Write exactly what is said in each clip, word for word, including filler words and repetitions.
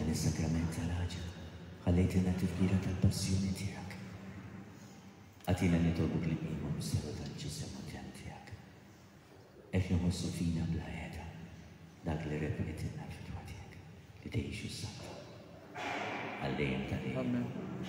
is-sakrament tal-ħaġa, ħallejtina tifkira tal-passjoni tiegħek. Għatina nitolbuk li bima misteru tal-ġisem u tjan tiegħek. Ek nħossu fina bla qiegħda, dak li repetitina l-fitwa tiegħek, li tgħixu s-santa. Għallejjem tal-ejjem.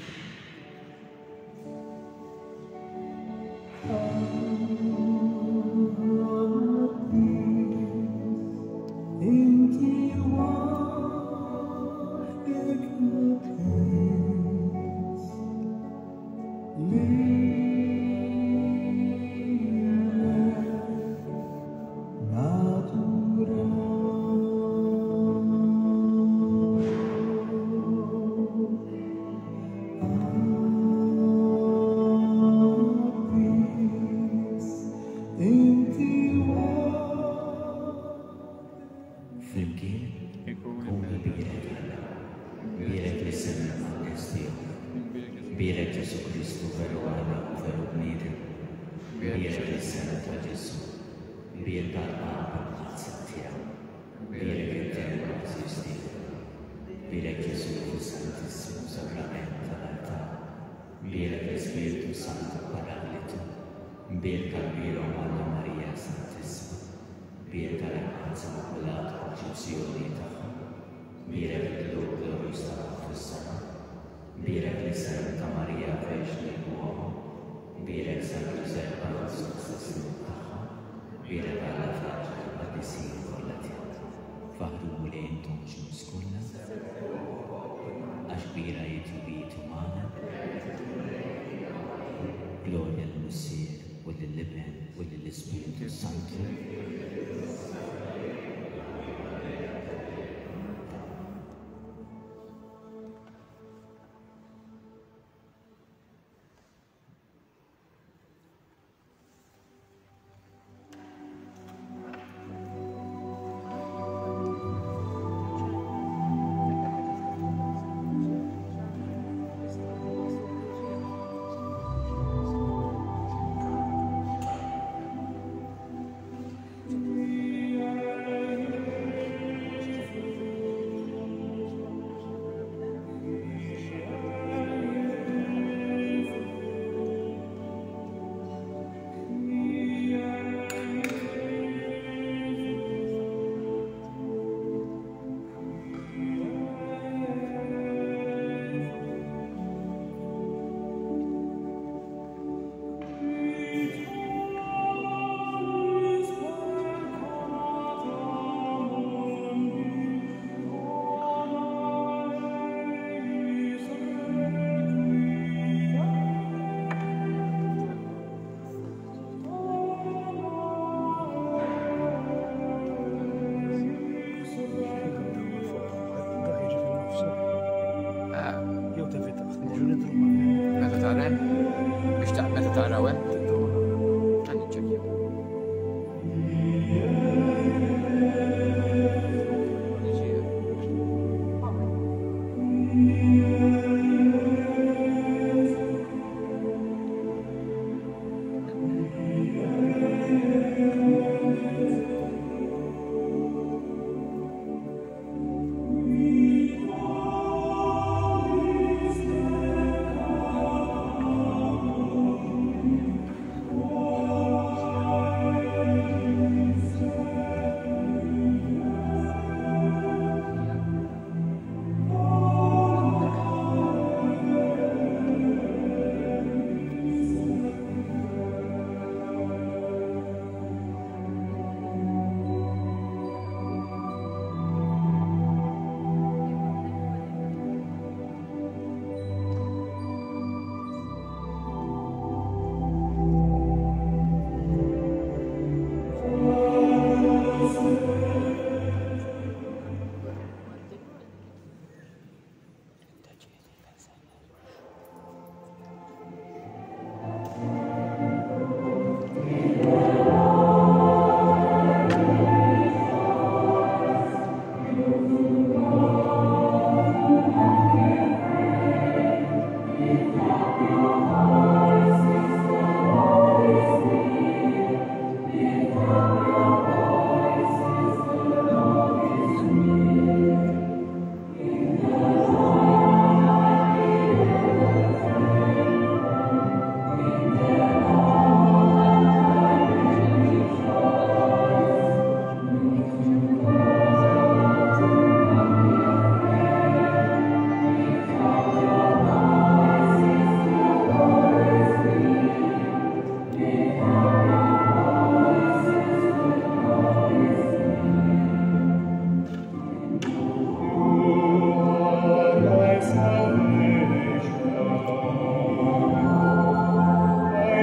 Gloria al-Mussir, u l-Liben, u l-Ispiritu Santu.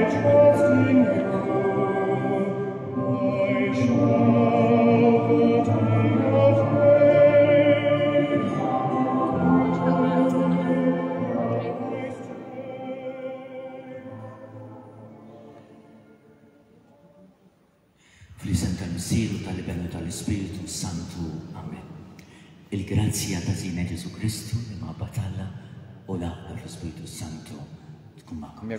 Fl-isem tal-Missieru tal-Libenu tal-Ispiritu Santu. Amen. Il-grazzja ta' Żina Ġesu Kristu li ma' batalla u l-aqwa fl-Ispiritu Santu tkun ma'kom.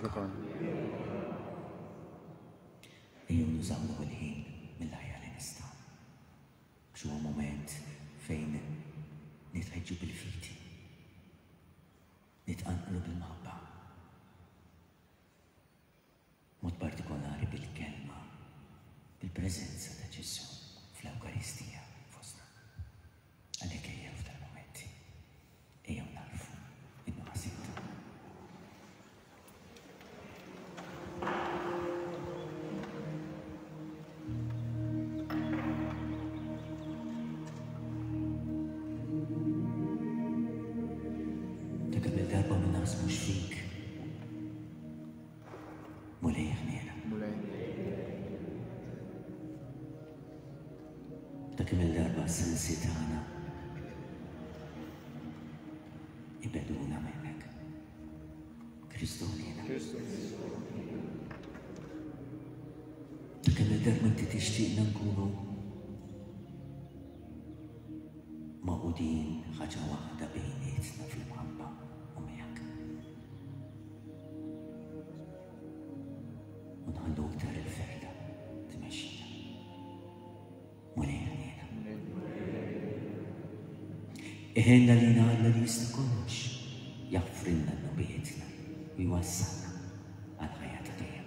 Ejju nużawlu l-ħin mill-ħajja li nista'. X'huwa moment fejn nitħeġġu bil-fiti, nitqanqlu bil-maħba, mod partikolari bil-kelma, bil-preżenza ta' Ġesu fl-Ewkaristija fostna. Għalhekk ejjew f'dal-momenti, ejjew narfu in-nuqqasiet. Ta' kemm il-darba ma naħsbux fik, mulej ħniena. Ta' kemm il-darba sensi tagħna ibeduna minnek. Kristu ħniena. Ta' kemm il-darba inti tixtieqna nkunu maqudin ħaġa waħda bejnietna fil-mħabba u miegħek. U nħallu iktar il-ferda tmexxina. Mulej ħniena. Iħenna li Alla li jista' kollox jaħfrilna n-nubietna u jwassalna għal ħajja ta' dejjem.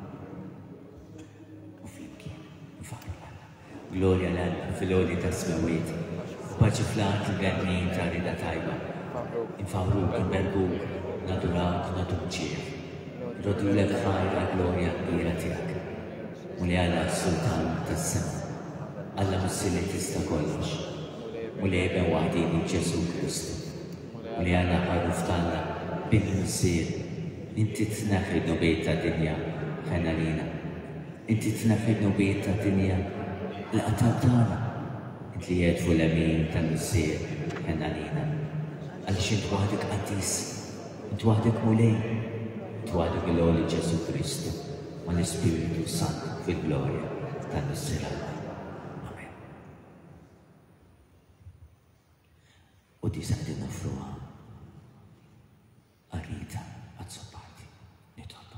U flimkien nfaħru Alla. Glorja l-Alla fil-għoli ta' smawiet. Paċi fl-għat il-għannin ta' rida tajba. Infaħruk, inberguk, nadurak, naduk ċieħ. Rodu l-ek ħajra glorja kbira tiegħek. U li Alla sultan tas-sema. Alla mussilli tista' kollox. U li eben waħdini Ġesu Kristu. U li Alla ħarruf tagħna bil-missier. Inti tnaħħi d-nubiet ta' dinja ħena lina. Inti tnaħħi d-nubiet ta' dinja l-qatab tagħna. Inti li jedfu l-amin tal-missier ħena lina. Għaliex int waħdek qaddis, int waħdek mulej, int waħdek il-għoli Ġesu Kristu ma l-Ispiritu Santu fil-glorja tal-missier. U di saqdi nofruha għarrita għad-soppati nitolbu.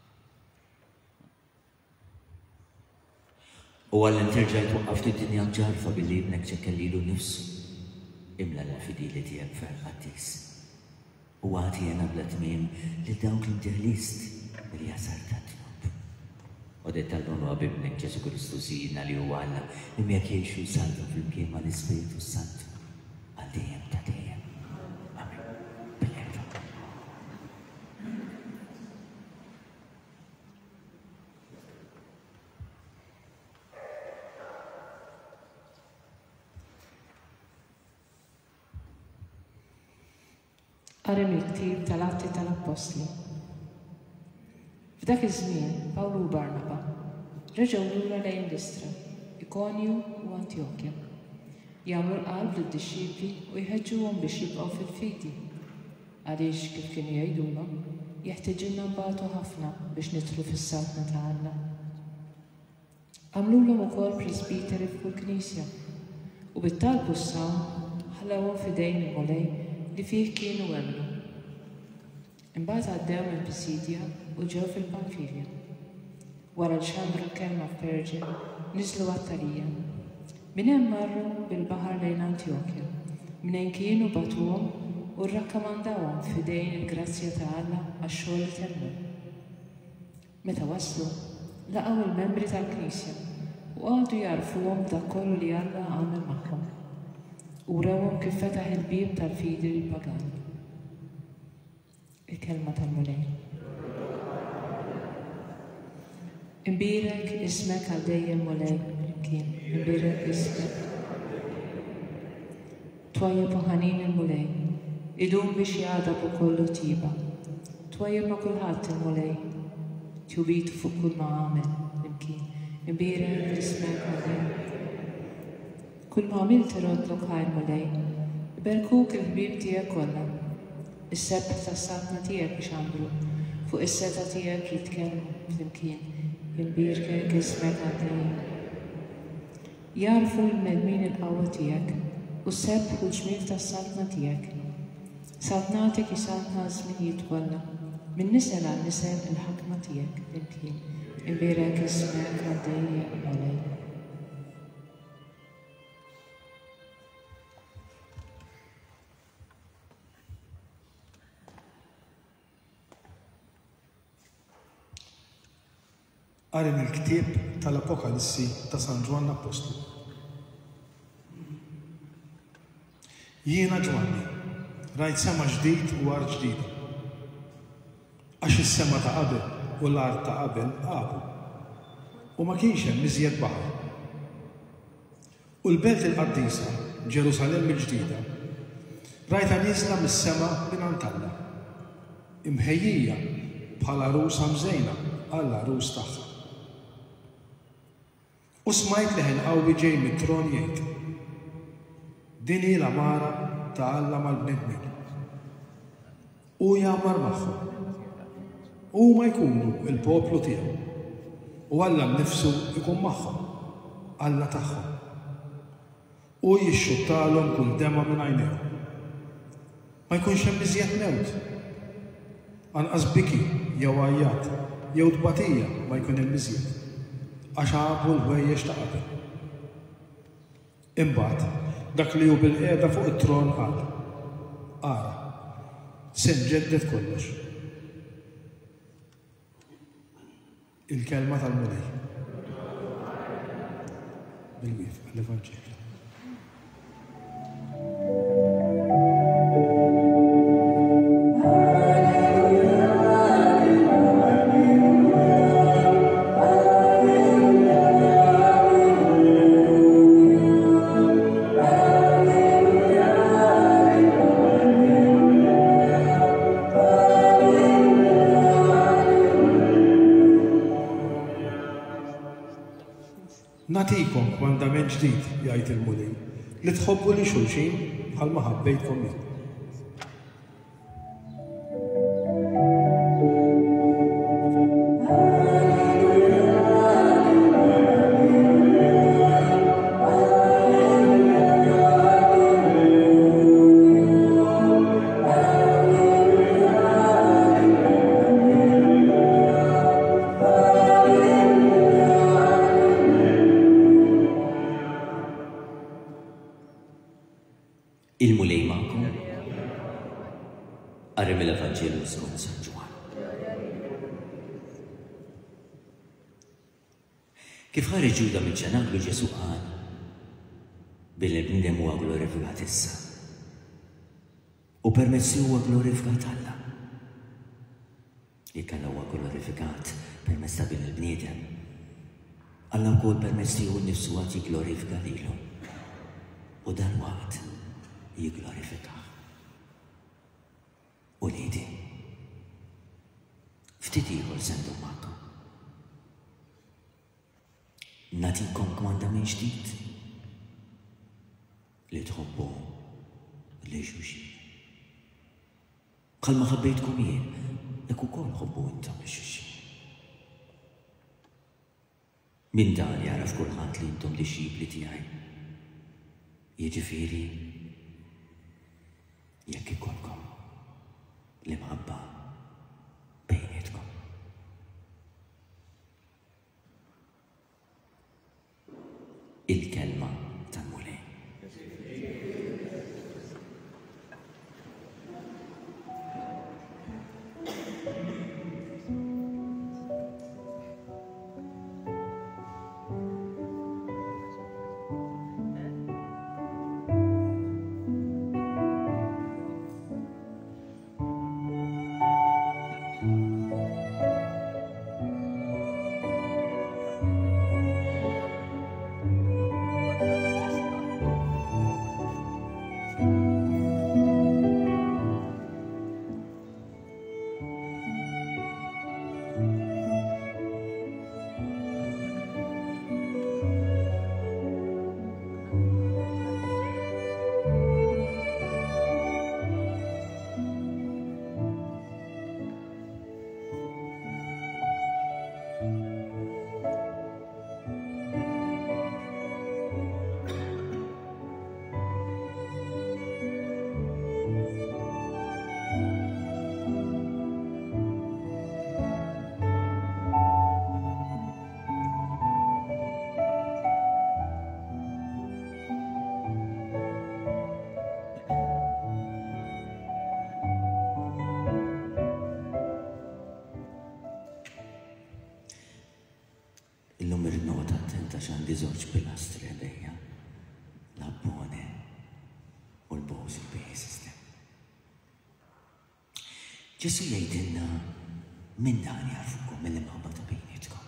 U għallin terġaj twaqqafti d-dinja ġarfa billi ibnek ċekkellilu nifsu imla l-fidili tijak ferħatis. U għati jena bla tmim li dawk l-interlist li jasar ta' tnub. U det tal-bonu għabibnek Ġesu Kristu sijina li u għalla imjak jiexu salva fil-mkien ma l-Ispiritu Santu għal-dijem ta' dijem. Amen. Bil-ebda. Qari mill-ktieb tal-Atti tal-Apostli. F'dak iż-żmien Pawlu u Barnaba reġgħu lura lejn Listra, Ikonju u Antjokja. Jagħmlu l-qalb lid-dixxipli u jħeġġuhom biex jibqgħu fil-fidi. Għaliex kif kienu jgħidulhom jeħtieġilna nbagħtu ħafna biex nidħlu fis-sawtna ta' Alla. Għamlulhom ukoll presbiteri f'kull knisja u bit-talbu s-sawm ħallewhom f'idejn il-mulej li fih kienu għemlu. Imbagħad għaddew minn Pisidja u ġew fil-Panfilja. Wara l-xandru l-kelma f'Perġe niżlu għat-Talija. Min hemm marru bil-baħar lejn Antjokja, minn kienu batuhom u rrakkamandawhom f'idejn il-grazzja ta' Alla għax-xogħol li temmel. Meta waslu, laqgħu il-membri tal-Knisja u għadu jarfuhom dak kollu li Alla għamel magħhom. U rawhom kif fetaħ il-bib tal-fidi lill-pagani. Il-kelma tal-mulej. Imbirek ismek għal dejjem mulej kien, imbirek ismek. Twajjeb ħanin il-mulej, idum biex jgħadab u kollu tiba. Twajjeb ma kulħadd il-mulej, توبيته فوق كل ما عامل يمكن امبارح اسمك علي كل ما عملت رد لك هاي المولاي يباركوك الحبيب تياك ولا السبت الساعة تياك مش عملوا فوق الساعة تياك يتكلموا يمكن يمبارك اسمك علي يعرفوا المدمين القوة تياك والسبت والجميل السلطنة تياك سلطناتك يسلطنا زمن يتولى من نسأل عن نسأل الحكمة تياك يمكن امبارك اسمك علي يا مولاي قاري من الكتاب tal-Apokalissi ta' San Ġwann l-Apostlu. Jiena Ġwanni, rajt sema ġdid u art ġdida. Għax is-sema ta' qabel u l-art ta' qabel qabu. U ma kienx hemm iżjed baħar. U l-belt il-qaddisa, Ġerusalem il-ġdida, rajta nieżla mis-sema mingħand Alla. Imħejjija bħala rusa mżejna għall arus tagħha. U smajt leħen qawwi ġej mit-tron jgħid: din hi l-amara ta' Alla mal-bnedmin. U jagħmar magħhom. Huma jkunu l-poplu tiegħu. U Alla nnifsu jkun magħhom, Alla tagħhom. U jixxuttalhom kull dema minn għajnejhom. Ma jkunx hemm iżjed mewt. Anqas biki jew għajjat jew tbatija ma jkun hemm iżjed. Għax għabu l-ħwejjex ta' qabel. Imbagħad dak li hu bil-qiegħda fuq it-tron qal: ara, se nġedded kollox. Il-kelma tal-Mulej. Bil-wif għall-Evanġelju. Natikom mandament ġdid, jgħid il-Mulej, li tħobbu li xulxin bħalma ħabbejtkom jien. Il-Mulej magħkom qari mill-Evanġelju skont San Ġwann. Kif ħareġ Ġuda minn ċenaklu Ġesu qal: bil-bniedem huwa glorifikat issa. U permezz huwa glorifikat Alla. Jekk Alla huwa glorifikat permezz ta' bil il-bniedem, Alla wkoll permezz tiegħu nnifsu għad jigglorifika lilu. U dan waqt jigglorifikaħ. U liedi, ftit ieħor sendu magħkom. Nagħtikom komandament ġdid li tħobbu li xulxin. Bħalma ħabbejtkom jien, hekk ukoll ħobbu intom li xulxin. Min dan jaraf kulħadd li intom disċipli tiegħi. Jiġifieri jekk ikolkom l-imħabba bejnietkom. Il-kelma tal-Mulej. kontent għax għandi żewġ pilastri għadejja, l-abbone u l-bows il-pay system. Ġesu jgħidilna minn dan jarfukom mill-imħabba ta' bejnietkom.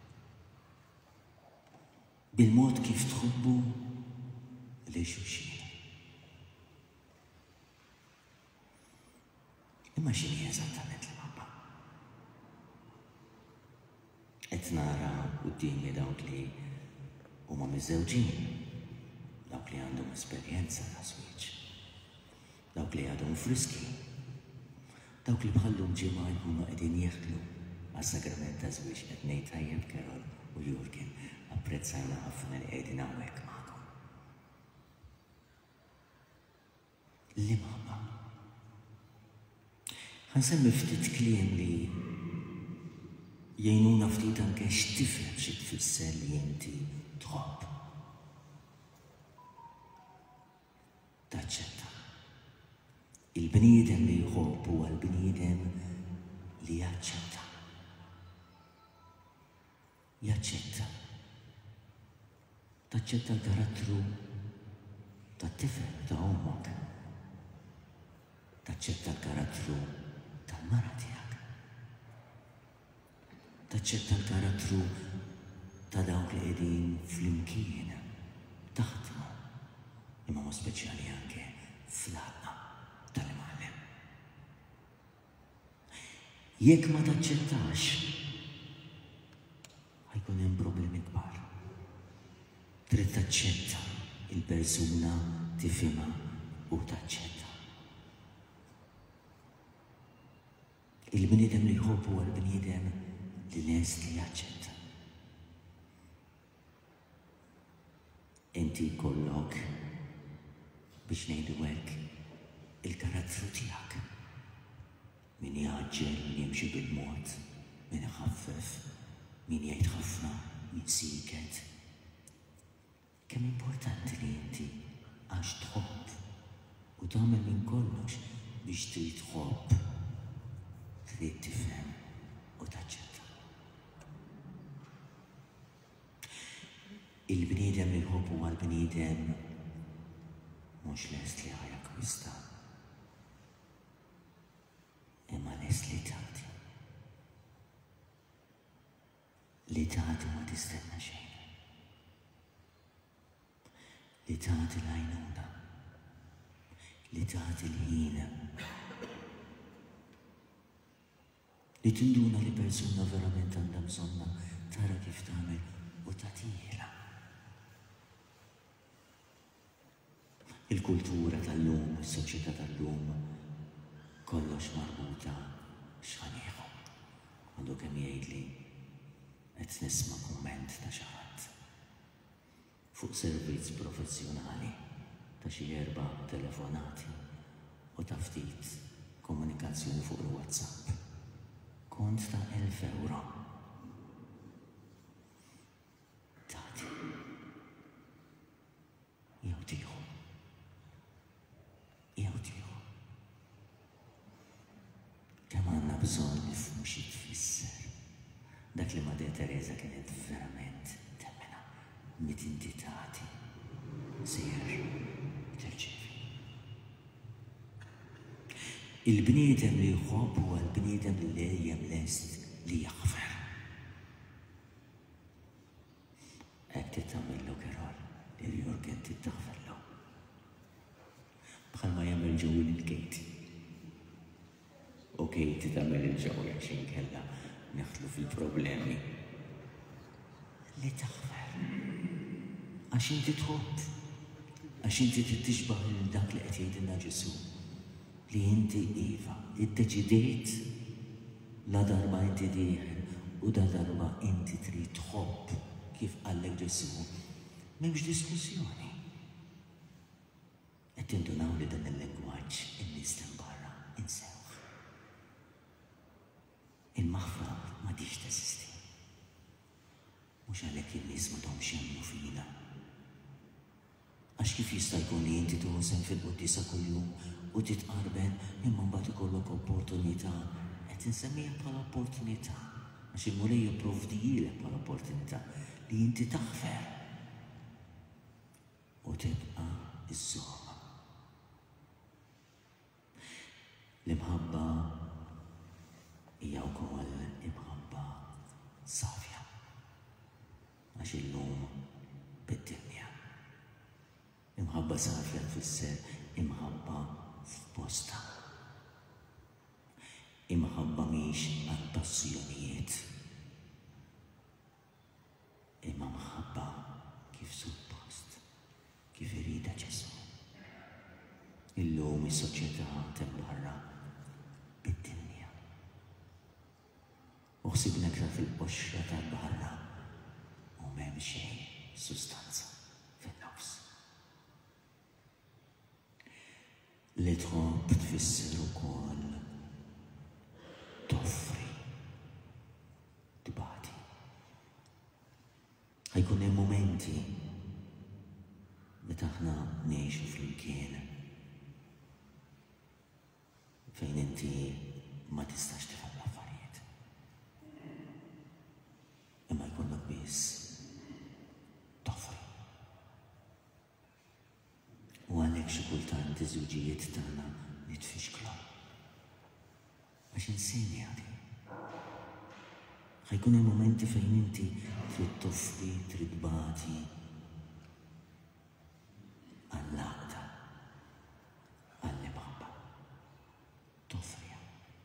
Bil-mod kif tħobbu li xulxin. Imma x'inhi eżattament l-imħabba? Qed nara qudiemi dawk li huma miżewġin, dawk li għandhom esperjenza ta' żwieġ, dawk li għadhom friski, dawk li bħallhom ġimgħa jkunu qegħdin jeħdlu għas-sagrament ta' żwieġ qed ngħid tajjeb Carol u Jurgen apprezzajna ħafna li qegħdin hawnhekk magħkom. L-imħabba. Ħansemmi ftit kliem li jgħinuna ftit anke x'tifhem xi tfisser li inti tħobb. Taċċetta. Il-bniedem li jħobb huwa l-bniedem li jaċċetta. Jaċċetta. Taċċetta l-karattru tat-tifel ta' ommok. Taċċetta l-karattru tal-mara tiegħek. Taċċetta l-karattru ta' dawk li qegħdin flimkien taħdmu, imma ma speċjali anke fl-aqqa tal-imgħallem. Jekk ma taċċettax, ħajkun hemm problemi kbar. Trid taċċetta il-persuna tifhimha u taċċetta. Il-bniedem li jħobb huwa l-bniedem li lest li jaċċetta. Inti jkollok biex ngħidu hekk il-karattru tiegħek. Min jaġġel, min jimxi bil-mod, min iħaffef, min jgħid ħafna, min siket. Kemm importanti li inti għax tħobb u tagħmel minn kollox biex trid tħobb, trid tifhem u taċċetta. Il-bniedem li jħobb huwa l-bniedem mhux lest li ħajakkwista, imma lest li tagħti. Li tagħti ma tistenna xejn. Li tagħti l-għajnuna, li tagħti l-ħin, li tinduna li persuna verament għandha bżonna tara kif tagħmel u tagħtihla. Il-kultura tal-lum, is-soċjetà tal-lum, kollox marbuta x'ħanieħu. Għandu kemm jgħidli qed nisma' kumment ta' xi ħadd fuq servizz professjonali ta' xi erba' telefonati u ta' ftit komunikazzjoni fuq il-WhatsApp. Kont ta' elf euro. Tagħti. Jew tieħu. Jew tieħu. Kemm għandna bżonn nifhmu xi tfisser. Dak li Madre Teresa kienet verament temmena mit inti tagħti sejjer terċevi. Il-bniedem li jħobb huwa l-bniedem li lejjem lest li jaħfer. Hekk titagħmillu Carol, il-Jurgen titaħferlu. Bħalma jagħmel ġew lil-Katie. U Katie tagħmel il-ġew għax inkella neħlu fil-problemi. Li taħfer. Għax inti tħobb. Għax inti titixbaħ lil dak li qed jgħidilna Ġesu. Li inti iva, iddeċidiet la darba inti dieħel u da darba inti trid tħobb kif qallek Ġesu. M'hemmx diskussjoni. Qed tindunaw li dan il-lingwaġġ in-nies barra insew. Il-maħfa ma diġ teżisti. Mhux għalhekk in-nies m'għadhomx jemmnu fina. Għax kif jista' jkun li inti tuħsem fil-qudiesa kuljum u titqarben imma mbagħad ikollok opportunità qed insemmija bħala opportunità għax il-mulej jipprovdijilek bħala opportunità li inti taħfer u tibqa iż-żoma. L-imħabba hija wkoll imħabba safja għax illum bid-dinja. Imħabba safja tfisser imħabba f'posta. Imħabba mhix għal passjonijiet. Imma mħabba kif suppost, kif irida Ġesu. Illum is-soċjetà tembarra bid-dinja. Uħsibna aktar fil-qoxra tal-barra u m'hemm xejn sustanza fin-nofs. Li tħobb tfisser ukoll toffri, tibati. Ħajkun hemm momenti meta aħna ngħixu flimkien fejn inti ma tistax tifhem l-affarijiet. Imma jkollok biss toffri. U għalhekk xi kultant iż-żewġijiet tagħna nitfixklu. Għax insinni għadi. Ħajkun hemm momenti fejn inti trid toffri, trid tbati għall-għaqda, għall-imħabba. Toffrija.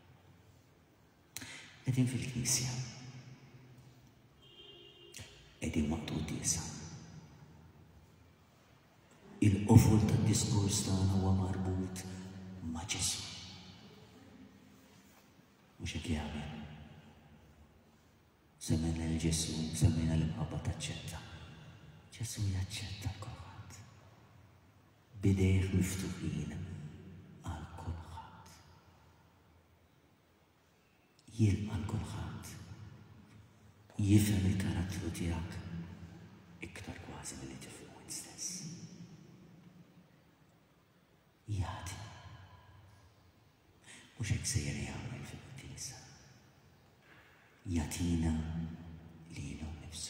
Qegħdin fil-Knisja. Qegħdin maqtudisa. Il-qofol tad-diskors tagħna huwa marbut ma' Ġesu. Mhux hekk jagħmel. Semmejna l-Ġesu, semmejna l-imħabba taċċetta. Ġesu jaċċetta l-kulħadd. Bidejh miftuħin għal kulħadd. Jilqa' l-kulħadd. Jifhem il-karattru tiegħek iktar kważi milli tifhmu int stess. Jagħti. Mhux hekk sejjer jagħmel fil-Knisja. Jagħtina lilu nnifsu.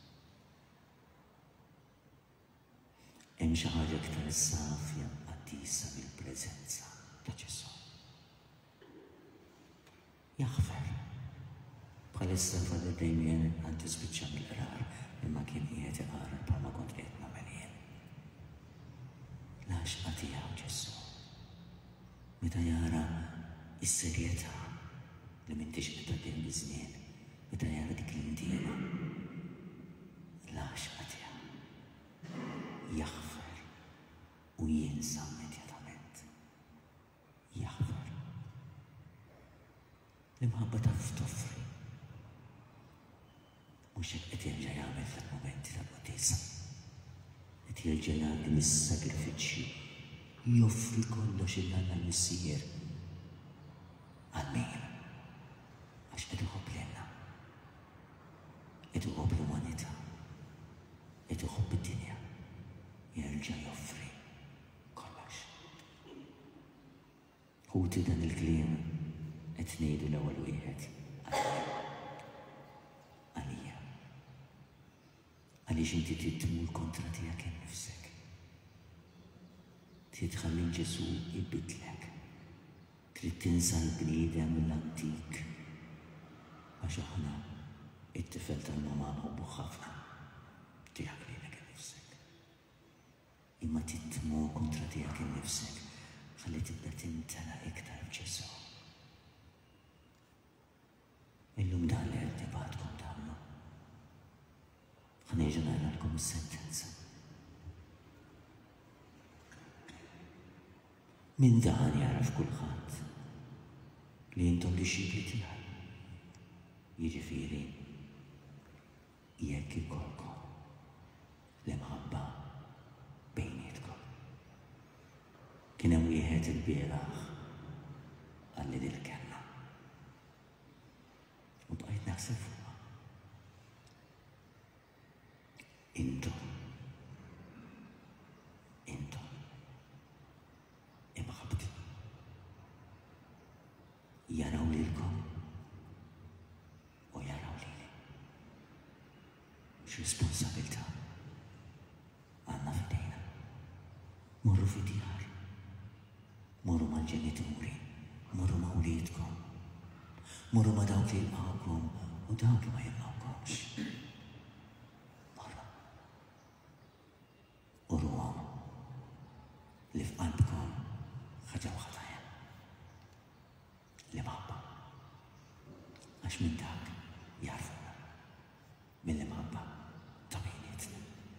Hemm xi ħaġa iktar safja qaddisa mill-preżenza ta' Ġesu. Jaħfer. Bħalissa Fader Damien għandu spiċċa mill-qrar imma kien qiegħed iqara bħalma kont qiegħed nagħmel jien. L-għaxqa tiegħu Ġesu. Meta jara s-serjetà li m'intix qed tgħaddim biż-żmien, meta jara dik l-indiema, l-għaxqa tiegħu jaħfer u jinsa immedjatament. Jaħfer. L-imħabba taf toffri. Mhux hekk qed jerġa' jagħmel fil-momenti tal-quddiesa. Qed jerġa' jgħaddi mis-sagrifiċċju, joffri kollox il-għanna l-missier. Għal-min. Għax qed iħobb lilna. Qed iħobb l-umanità. Qed iħobb id-dinja. Jerġa' joffri kollox. Ħuti dan il-kliem qed ngħidu l-ewwel wieħed għalija. Għaliex inti trid tmur kontra tiegħek innifsek. Trid tħalli Ġesu jbidlek. Trid tinsa l-bniedem l-antik. Għax aħna it-tifel tal-mama nħobbu ħafna. Tiegħek lilek innifsek. Imma trid tmur kontra tiegħek innifsek. Ħalli tibda tintela iktar b'Ġesu. Illum dan li qed nibgħatkom tagħmlu. Ħanerġa' nagħlkom is-sentenza. Min dan jaraf kulħadd li intom disċipli tiegħi. Jiġifieri jekk ikolkom l-imħabba bejnietkom. Kien hemm wieħed il-bieraħ għalli din il-kelma. U bqajt naħseb fuqha. Intom. Intom. Imħabti. Jaraw lilkom u jaraw X'responsabilità għandna f'idejna. Morru fid-djar, morru mal-ġenituri, morru ma' wliedkom, morru ma' dawk li jilqawkom u dawk li ma jilqawkomx. Morru. Urruhom li f'qalbkom ħaġa waħda hemm. Li mabba. Għax minn dak jarfuna. Mill-li mabba ta' bejnietna.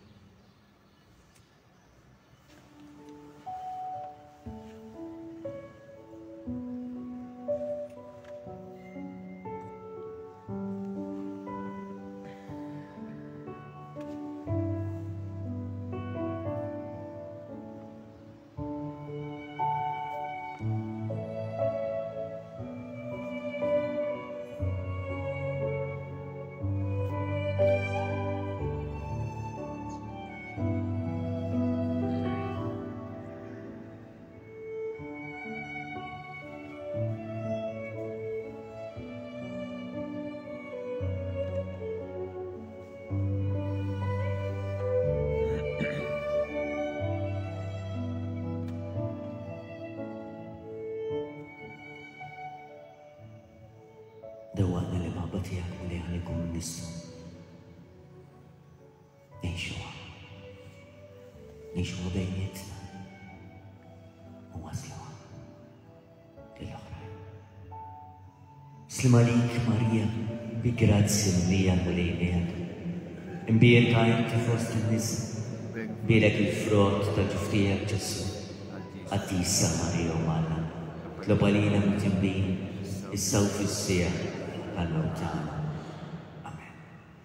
Dawaqna li mabba tijak u li għalikum nissu. Nejxuwa. Nejxuwa bejnietna. U wasluwa. L-oħrajn. Slimalik Marija, bi grazzi mlija l-lejnijak. Imbirka inti fost il-nisa. Bilek il-frott ta' ġuftijak ġessu. Għattisa Marija u Manna. Tlobalina mutimbin. Is-saw fis-sija għall-mawtana. Amen.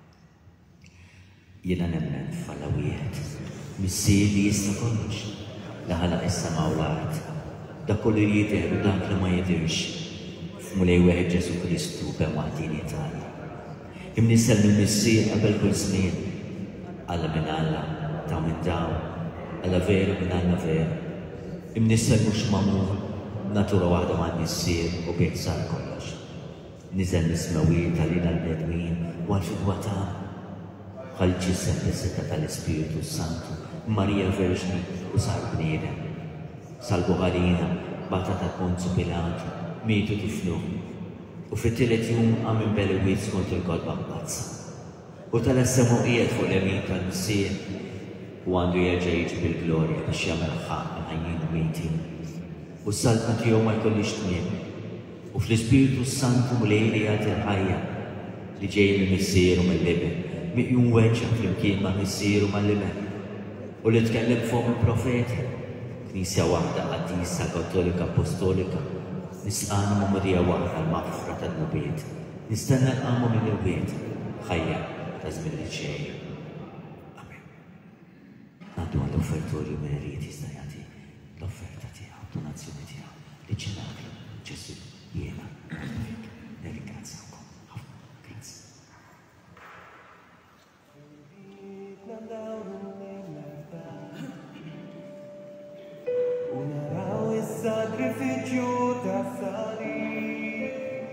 Jiena nemmen f'Alla wieħed, missier li jista' kollox, li ħalaq is-sama u l-art, dak kollu jidher u dak li ma jidhirx, f'mulej wieħed Ġesu Kristu b'hemm waħdini tagħna. Imnissel mill-missier qabel kull żmien, Alla minn Alla, ta' minn daw, Alla veru minn Alla veru. Imnissel mhux magħmul, natura waħda ma' nissier u bejn sar kollox. Niżel nismewin tal-lina l-bedwin u għal-fidwa tagħna. Ħalġisem bis-seta tal-Ispiritu Santu, Marija Verġni u sar bniedem. Salbu ħalina, bata ta' Ponzu Pilatu, mietu tifluh. U fit-tielet jum għamil belewit skont il-kodba mbazza. U tal-essemu qiegħed fuq l-emin tal-missier u għandu jerġa' jiġi bil-glorja biex jagħmel ħaq minn ħajjin u mejtin. U s-salta tiegħu ma jkollix tmiem. U fl-Ispiritu Santu mlejli jagħti l-ħajja li ġej mill-missier u mill-liben, miqjum weġġa flimkien ma' missier u mal-liben. U li tkellem fuq il-profeti, Knisja waħda qaddisa Kattolika Apostolika, nisqana ma' Marija waħda l-maħfra tan-nubiet, nistenna l-qamu minn il-wiet, ħajja ta' żmien li ġej. Amen. Għaddu għall-offertorju minn irid jista' jagħti l-offerta tiegħu, donazzjoni tiegħu li ġenaklu Ġesu. Jiena, nirringrazzjakom. Grazie. U naraw is-sagrifiċċju tas-salib.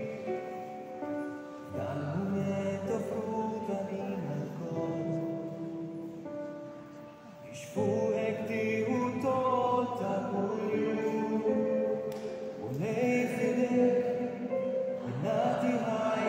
Dal-mument offrut għalina l-kors. Biex fuqek tieħu tol ta' kuljum. U ngħid fidek nagħti ħajja.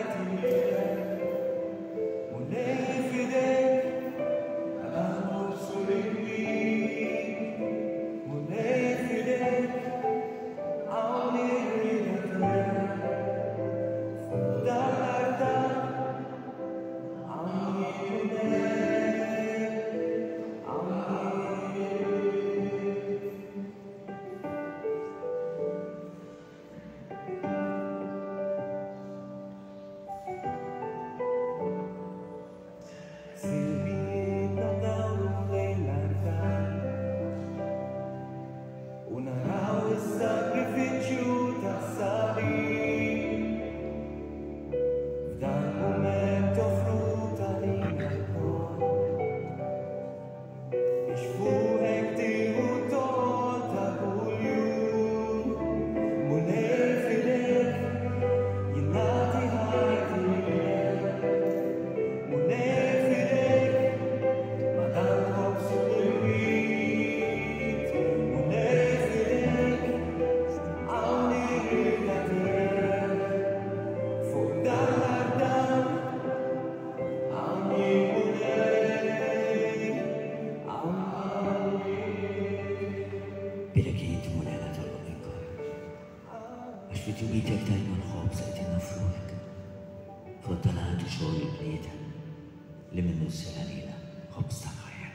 ġubitek tajna l-ħobza għetina fruħek. Frottanat u xogħol il-blieta li minnu s-selalina ħobz ta' ħajja.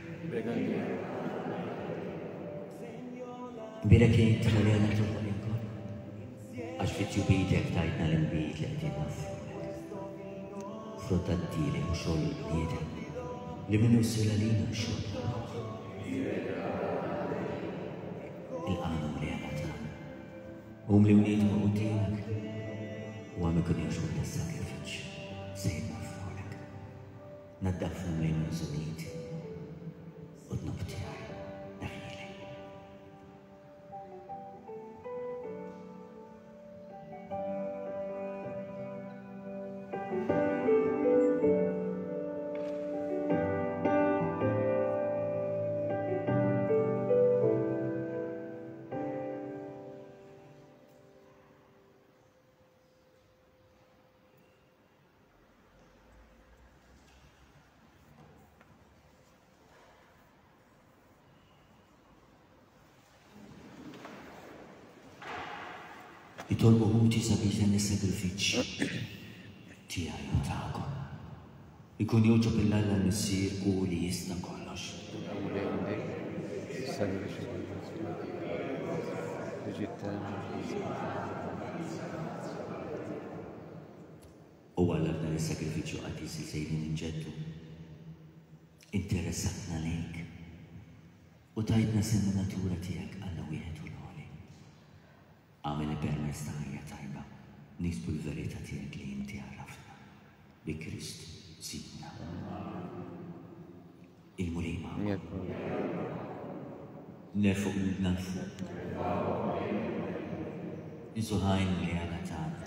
Bira kien tħalena tuħol inkol, għax fit ġubitek tajna l-imbiet li għetina fruħek. Frottatili u xogħol il-blieta li minnu s-selalina xogħol ta' ħobza. Il-qanum li għana ta' Um li unit ma' udinek u għam ikun jaxu l-sakrifiċ sejna f-rolek. Naddafnu li n-zunit u d-nubtijaj naħjili. Jitolbu ħuti sabiex dan is-sagrifiċċ tiegħi u tagħkom. Ikun joġob il-Alla missier u li jista' kollox. U għalla f'dan is-sagrifiċċju qadis li sejrin inġeddu. Interessatna lejk u tajtna semmu natura tiegħek Alla wieħed u l-għoli. Għamili permess ta' ħajja tajba, nisbu l-verita tiegħek li inti għarrafna bi Kristu sidna. Il-mulima. Nerfuq l-nalfuq. Nisuħajn li għala tagħna.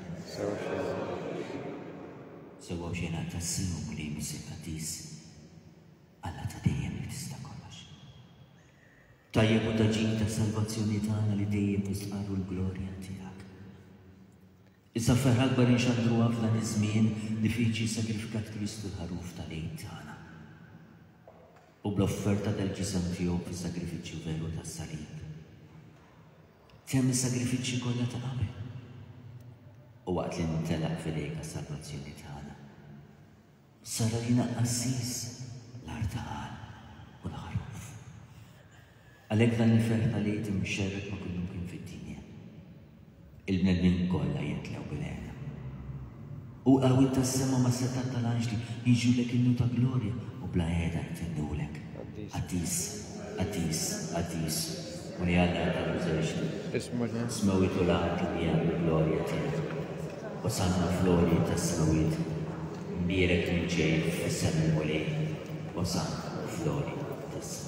Sewa xena tassimu mulimi simpatis. Alla ta' dejjem li tista' kollox. Tajjeb u taġin ta' salvazzjoni tagħna li dejjem isqaru l-glorja tiegħek. Issa ferħ akbar inxandru f'dan iż-żmien li fiġi sagrifikat Kristu l-ħaruf tal-għid tagħna. U bl-offerta tal-ġisem tiegħu fis-sagrifiċċju veru tas-salib. Temm is-sagrifiċċji kollha ta' qabel. U waqt li ntelaq f'idejk għas-salvazzjoni tagħna. Sara lina qassis l-artaqal u l-ħaruf. Għalhekk dan il-ferħ tal-għid imxerrek ma' kullu kien fid-dinja. Il-bnedmin kollha jitlew bil-għena. U qawwi tas-sema ma' setat tal-anġli jiġulek innu ta' glorja u bla għeda jtennulek. Għaddis, għaddis, għaddis. U li Alla tal-użex. Smawit u laqt li għal glorja tiegħek. U sanna flori tas-smawit. Mbierek nġej fis-sema mulej. U sanna flori tas-smawit.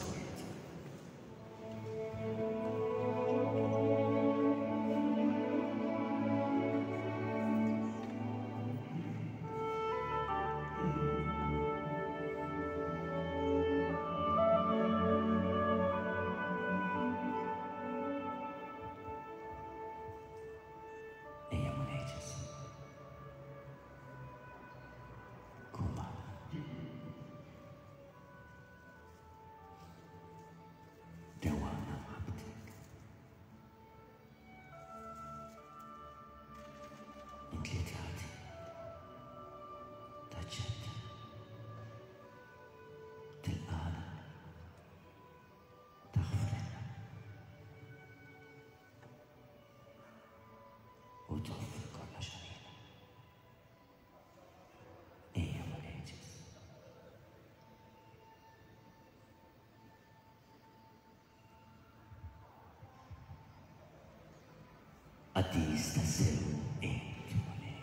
Għaddis tas-sew ejt mulej.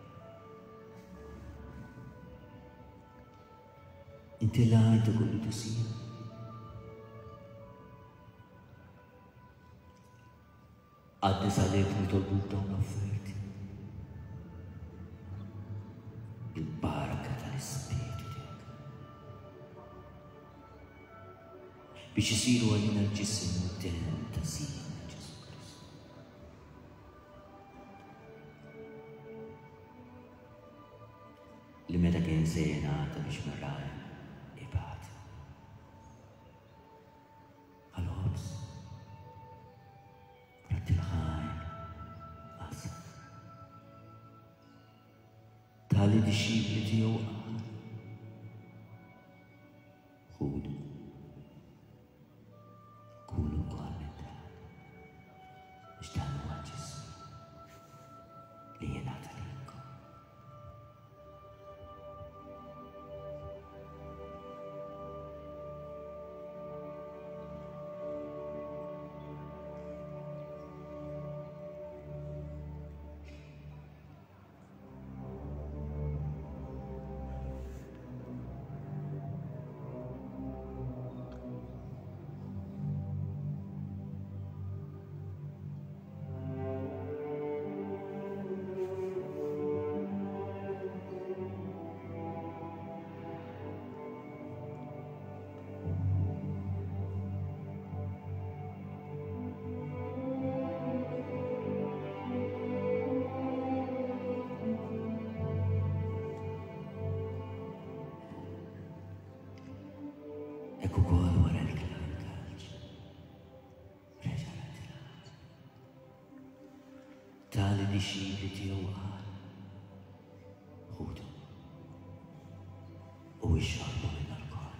Inti lajtu kullu tusir. Għaddis għalek nitolbu dawn l-offerti. Il-baraka tal-Ispiritu tiegħek. Biex isiru għalina l-ġisem u d-dem ta' sija. Li meta kien sejnata biex marraj ibad. Għal-ħobs, rat il-ħajn, qasam, tali disċipli tiegħu qal. Ħudu, kulu wkoll minn dan, biex dan huwa ġismi li jingħata lilkom. Ekku kol wara l-klam kalġ, reġa l-attirat. Tali disċipli tiegħu qal, ħudu u ixxorbu minn alkohol.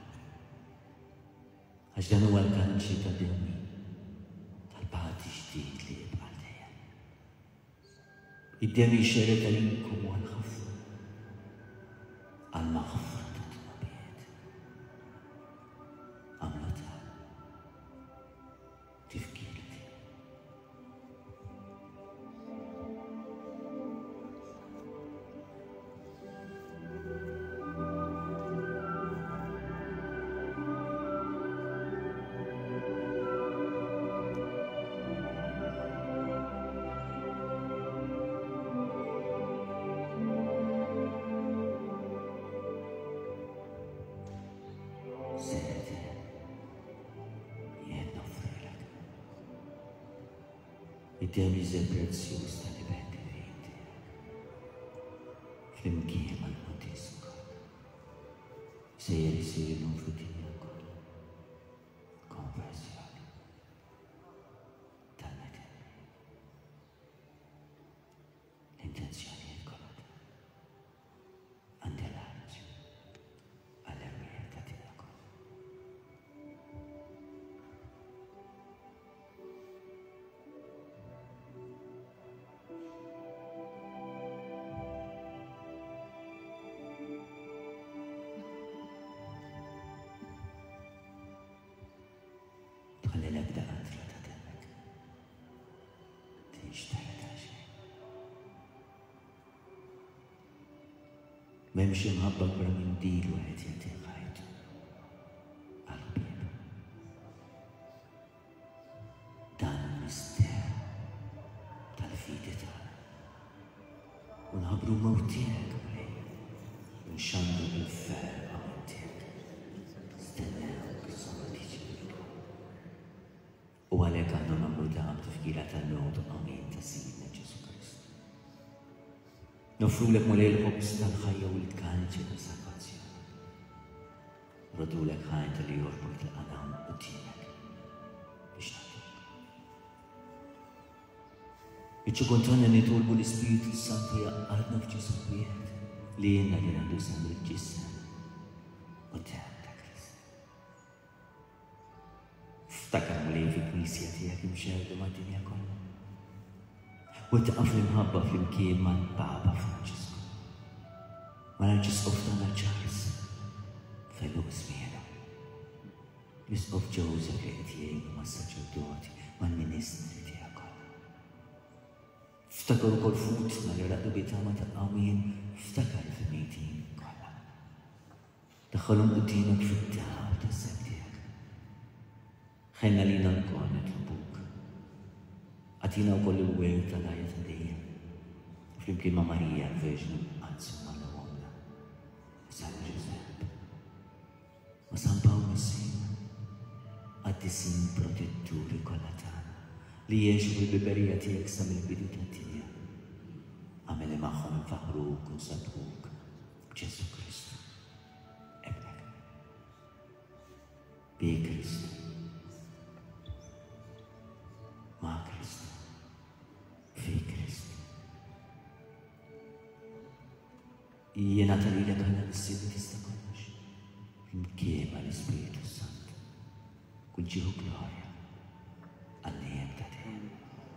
Għax dan huwa l-kanċi ta' demi tal-bati ġdid li jibqa' dejjem. Id-demi xeret għalinkom u għal-ħafna, għal-maħfra. Id-demi żel prezzjuż tal-ibendi vejti, fl-imkien mal-motisku, sejjer isir l-unfrutija kollha, konversjoni tal-medemi. L-intenzjonijiet kollha għandi l-ħarġ għall-ermijiet tiegħek. Tħalli l-ebda qatra ta' demek, tinxtara ta' xejn. M'hemmx imħabba kbra minn dil wieħed jagħtih ħajtu għall-qiegħ. Dan mister tal-fidi tagħna. U nħabbru mewt tiegħek Mary, u nxandru bil-ferqa minn tiegħek. Stennewk is-soba tiġi. U għalhekk għandna nagħmlu dan tifkira tan-nod amin ta' Sidna Ġesu Kristu. Nofrulek mulej il-ħobs tal-ħajja u l-kanċi ta' salvazzjoni. Rodulek ħajn li jorbok l-qanam qudiemek biex nagħtuk. Iċċukuntana nitolbu l-Ispiritu Santu jaqgħadna f'ġisem wieħed li jenna li għandu sam il-ġisem quddiem ta' Kristu. Ftakar mulej fil-Knisja tiegħek imxerdu mad-dinja kollha. U taqaf l-imħabba fl-imkien mal-Papa Franċisku. Mal-Arċisqof tagħna Charles Feluq Zmienu. L-Isqof Joseph li qed jgħinu mas-saċerdoti mal-Ministri tiegħek kollha. Ftakar ukoll futna li raqdu bitama ta' qawmien, ftakar fil-mejtin kollha. Daħħalhom quddiemek fid-daħab tas-seb tiegħek. Ħenna lina l-kol nitlobuk. Għatina wkoll il-wer tal-ħajja ta' dejjem. Flimkien ma' Marija l-Verġni Anzu mal-Għomna. San Giuseppe. Ma' San Paolo Messina. Għaddisin protetturi kollha tagħna li jgħixu fil-biberija tiegħek sa mill-bidu tad-dinja. Għameli magħhom infaħruk u nsabħuk b'Ġesu Kristu. Ebnek. Bi Kristu. Ma' Kristu. Fi Kristu. jiena tal-ilek għana nissibu tista' kollox. Imkiema l-Ispiritu Sant. Kull ġieħu glorja għal-nijem ta' dejjem.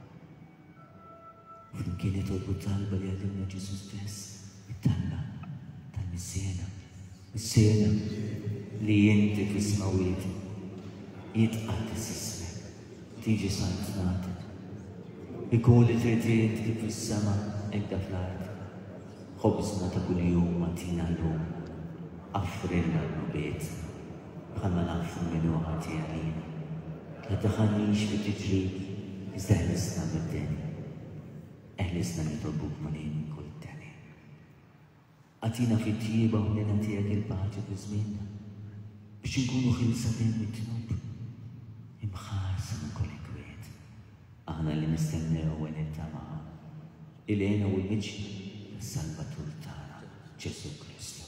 Flimkien jitolbu talba li għallimna Ġesu stess, it-talba tal-missiena. Missiena li jinti fismawiet, jitqaddis ismek, tiġi sanznatek. Ikun li trid kif fis-sema ekda fl-ard. Ħobżna ta' kuljum matina l-lum, affrilna l-nubiet, bħalma nafu minnu ħati għalina. La taħanix fi tiġrib, iżda ħlisna mid-deni. Eħlisna nitolbuk malin kull deni. Għatina fi tjiba u nena tijak il-paċi bizminna, biex nkunu ħilsa dejn mit-tnub, imħarsa minn kull ikwiet. Aħna li nistennew u nittamaw, il-għena u l-miġi, Salvatur tagħna Ġesu Kristu.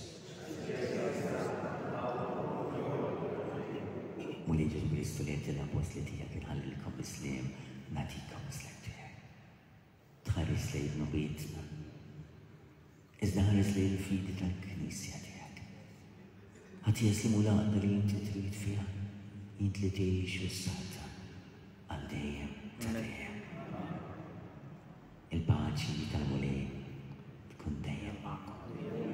Muli Ġesu Kristu li għedt l-apostli tiegħek inħallilkom islim nagħtikom islim tiegħek. Tħares lejn nubietna. Iżda ħares lejn il-fidi tal-Knisja tiegħek. Ħadd jeslimu laqna li inti trid fiha, int li tgħix fis-salta għal dejjem ta' dejjem. Il-paċi tal-mulej kun dejjem magħkom.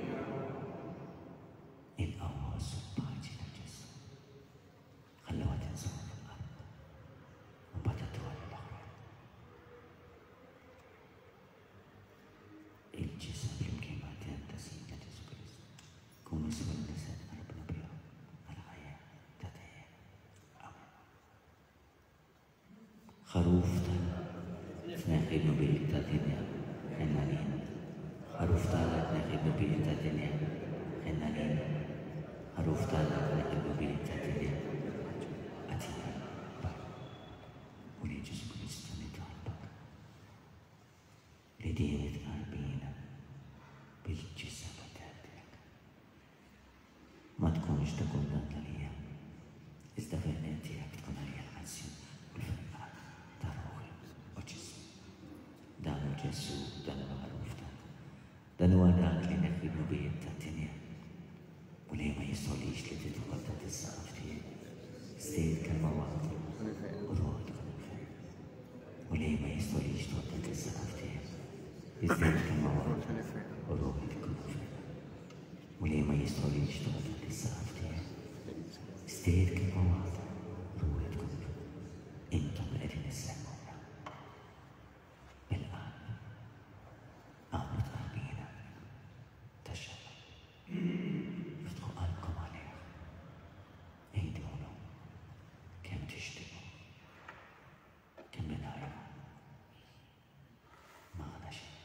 Il-qawwa u s-paċi ta' Ġesu. Ħallewha tinżomm fil-qalb u mbagħad tagħtuha lill-oħra. Il-ġisem flimkien mal-tem ta' Sidna Ġesu Kristu. Kunu sewwa nised qalbna bihom għal-ħajja ta' dejjem. Amen. Ħaruf tal-tneħħi nubiet ta' dinja ħenna lina. Ħaruf tagħlek neħibu bil ta' dinja ħenna lina. Ħaruf tagħlek neħibu bil ta' dinja għatina barra. U li Ġesu Kristu nitolbok li din itqarbina bil-ġisem tiegħek. Ma tkunx ta' kundanna lija, iżda vernet tiegħek tkun għalija l-qassju u l-firqan ta' ruħi u ġismu. Dan hu Ġesu, dan hu ħaruf dan huwa dak li neħħi nubiet ta' dinja. U li ma jistolix li tidħol ta' tissaqaf tiegħek. Stejt kelma waħda u ruħ tkun il-fejn. U li ma jistolix tħol ta' tissaqaf tiegħek. Stejt kelma waħda u ruħ tkun il-fejn. U li ma jistolix tħol ta' tissaqaf tiegħek. Stejt kelma waħda u ruħ tkun il-fejn. Intom qegħdin issemmuna. Bil-qalb. Għamlu tqarbina. Iftħu qalbkom għalih. Ejdulu kemm tixtiequ. Kemm binajru. M'għandna xejn.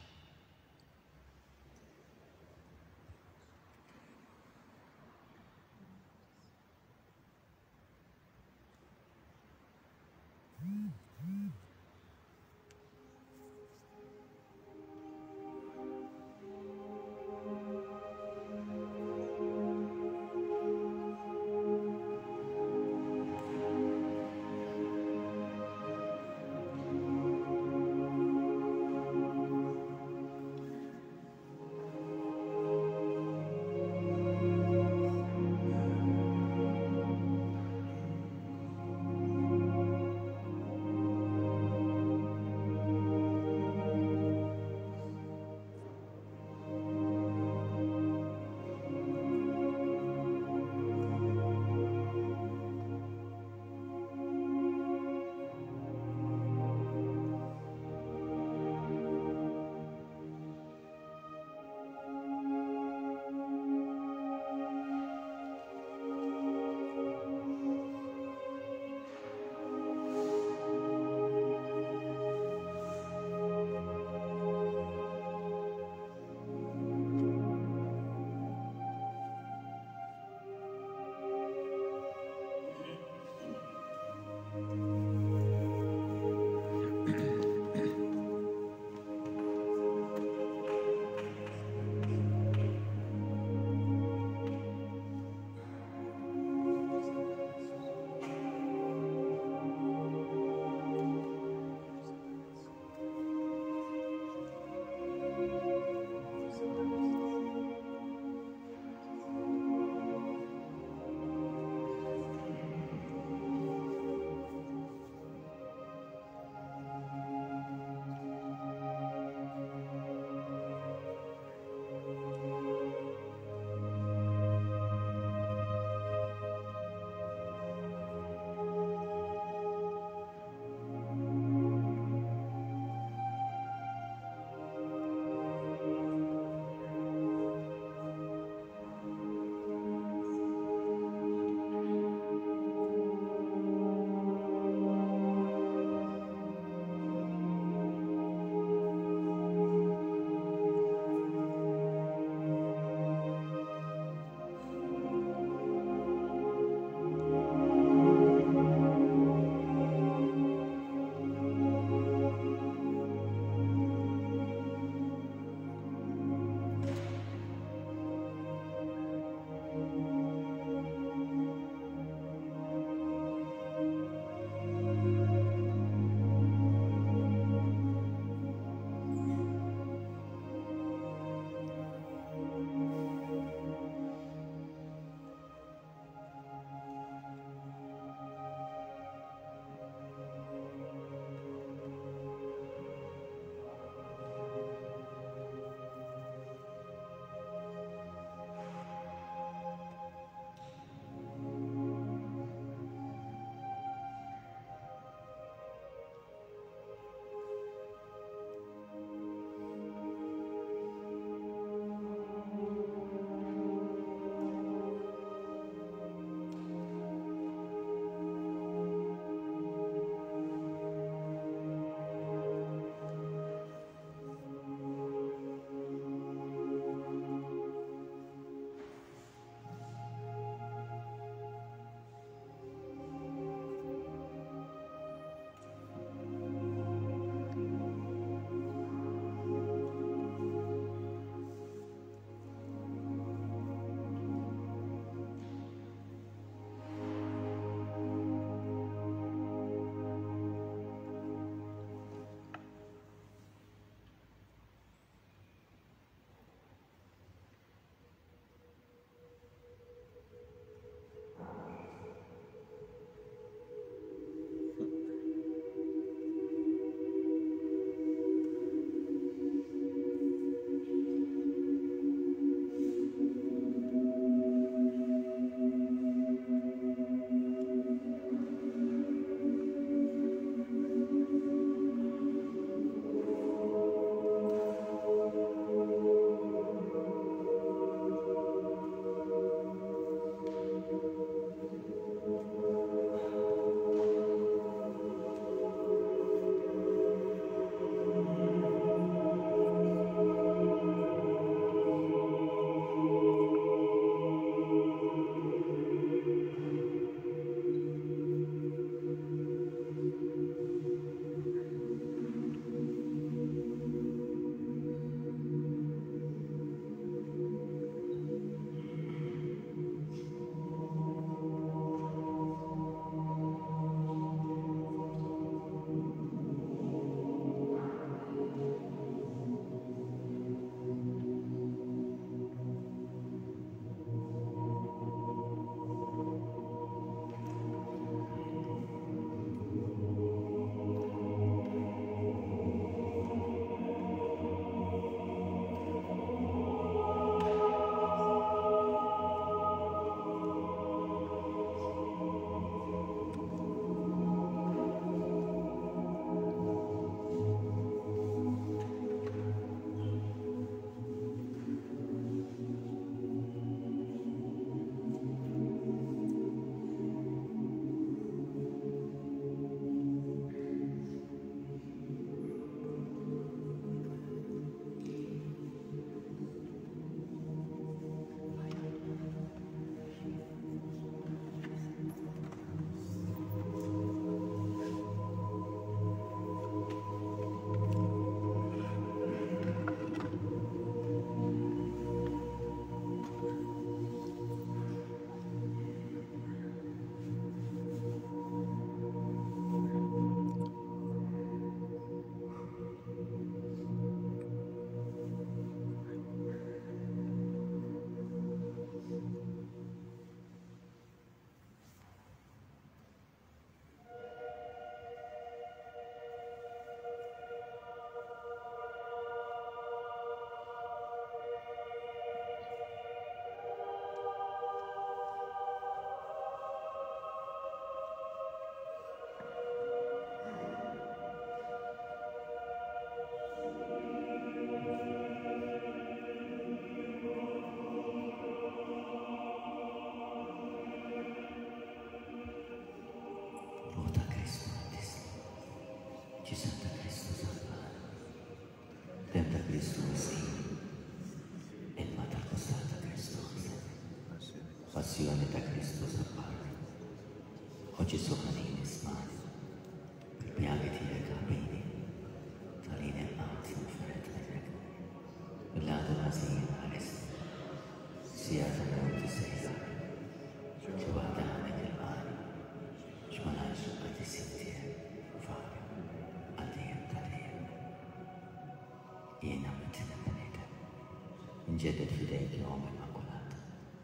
passione ta' Kristu sapparri. Oggi soħanin ismani, bil-pjagi tijek għabini, tal-ine għanti mferet minnek. Bil-għadu għazin għarist, sijata għanti sejza, ċuħada għanek il-għani, ċmanħax għati sintije, Fabio, għaddijem tal-dijem. Jena mittina minnek, nġeddet fidejk jom immakulat.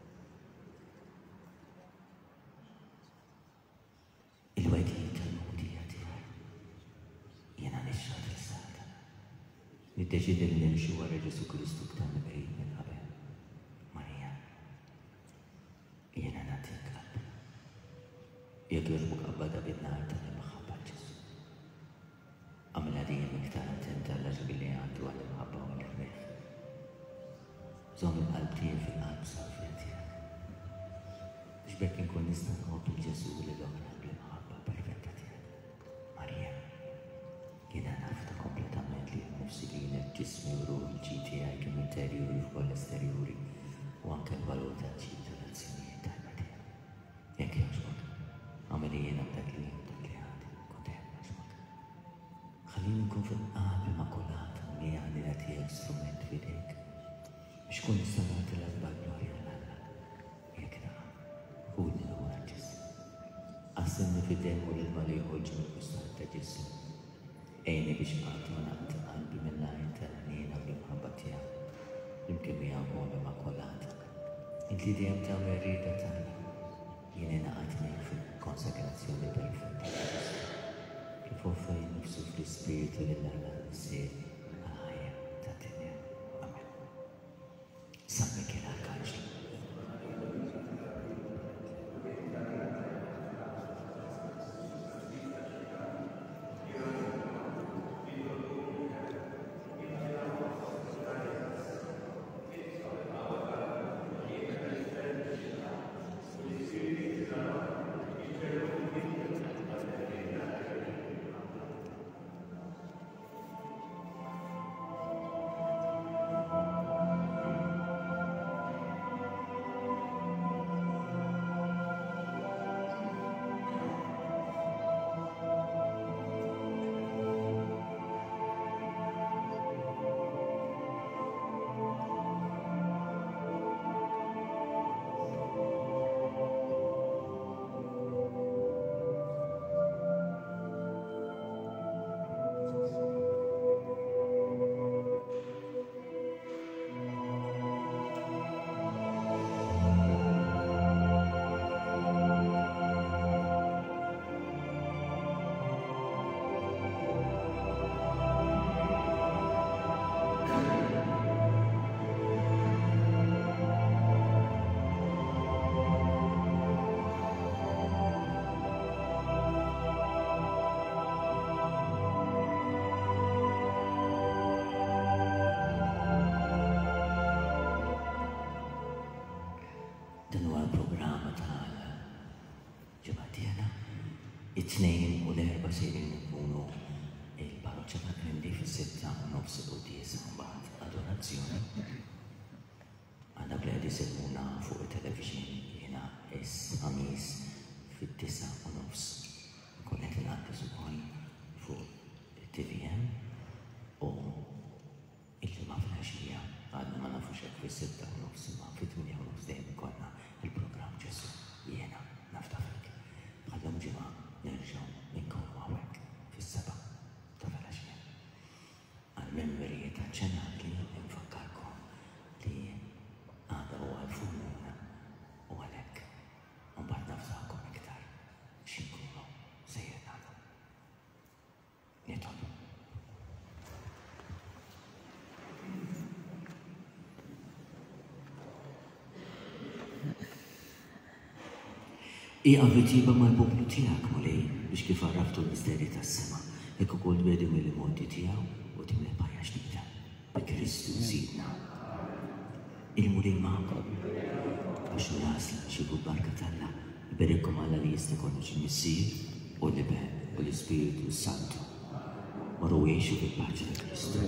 Il-wedin tal-mudija tijaj, jena nixħad risata. Niddeċidi li nimxu għarra Ġesu Kristu ktar mibejn minn qabel. Marija, jena natik qalbi. Jek joġbuk qabbada bid-nar tal-imħabba Ġesu. Għamela dijem iktar attenta l-ġabi li għandu għal-imħabba u l-irreħ. Zom il-qalb tijem fil-qalb safja tijak. Xbek nkun nista' nħobb il-Ġesu li l-oħra bl-imħabba perfetta tijak. Marija, jiena nafta kompletament li nifsi li ġismi u ruħi l-ġiti għaj kem interjuri fuq l-esterjuri u anke l-valur tal-ġit tal-azzjonijiet tal-Marija. Jekk jaġbok, għameli jiena b'dak li dak li għandi, kontem jaġbok. Ħallini nkun fil-qalb immakulata u li għandi għatijek strument fidejk. Biex kun nistanat l-akbar glorja l-Alla. Jekk naħam, ħudni l-għura Ġesu. Għassenni fid-demu l-mali uħġu l-kustat ta' Ġesu. Ejni biex għattu għanat qalbi mill-lajn tal-għanina u l-imħabba tijak. Limkien mi għamom immakolata. Inti dijem ta' merrida tagħna. Jien naqatni fil-konsagrazzjoni perfetta ta' Ġesu. Kif offri nifsu fl-Ispiritu l-Alla s-sedi għal-ħajja ta' dinja. Amen. San Michele Arcangelo. It-tnejn u l-erba sejrin ikunu il-parroċċa ta' Grindi fis-sitta u nofs il-quddies mbagħad adorazzjoni. Għandna bledi segmuna fuq it-television jiena is-ħamis fit-tisa u nofs. Kollet il-għaddis ukoll fuq it-T V M u il-ġimgħa fil-għaxija għadna ma nafux hekk fis-sitta u nofs imma fit-tminja u nofs dejjem ikollna il-programm Ġesu jiena naftafek. Għallum ġimgħa nerġaw ninkunu għawek fis-seba ta' fil-għaxija. Għal-memorija ta' ċenat li nfakkarkom li għada u għal-fununa u għalek. Mbagħad nafżakom iktar x'inkunu sejjer nagħmlu. Nitolbu. Iqa vitiba mal-poplu tijak mulej biex kif għarraftu l-misteri tas-sema. Ekku kol bedi mill-monti tijaw u timli bajja ġdida. Bi-Kristu zidna. Il-mulej ma'kom. Għax nasla xibu barka talla. Berikom għalla li jistakonnu ġimissir u l-Ibe u l-Spiritu Santu. Marru jiexu bil-paċa ta' Kristu.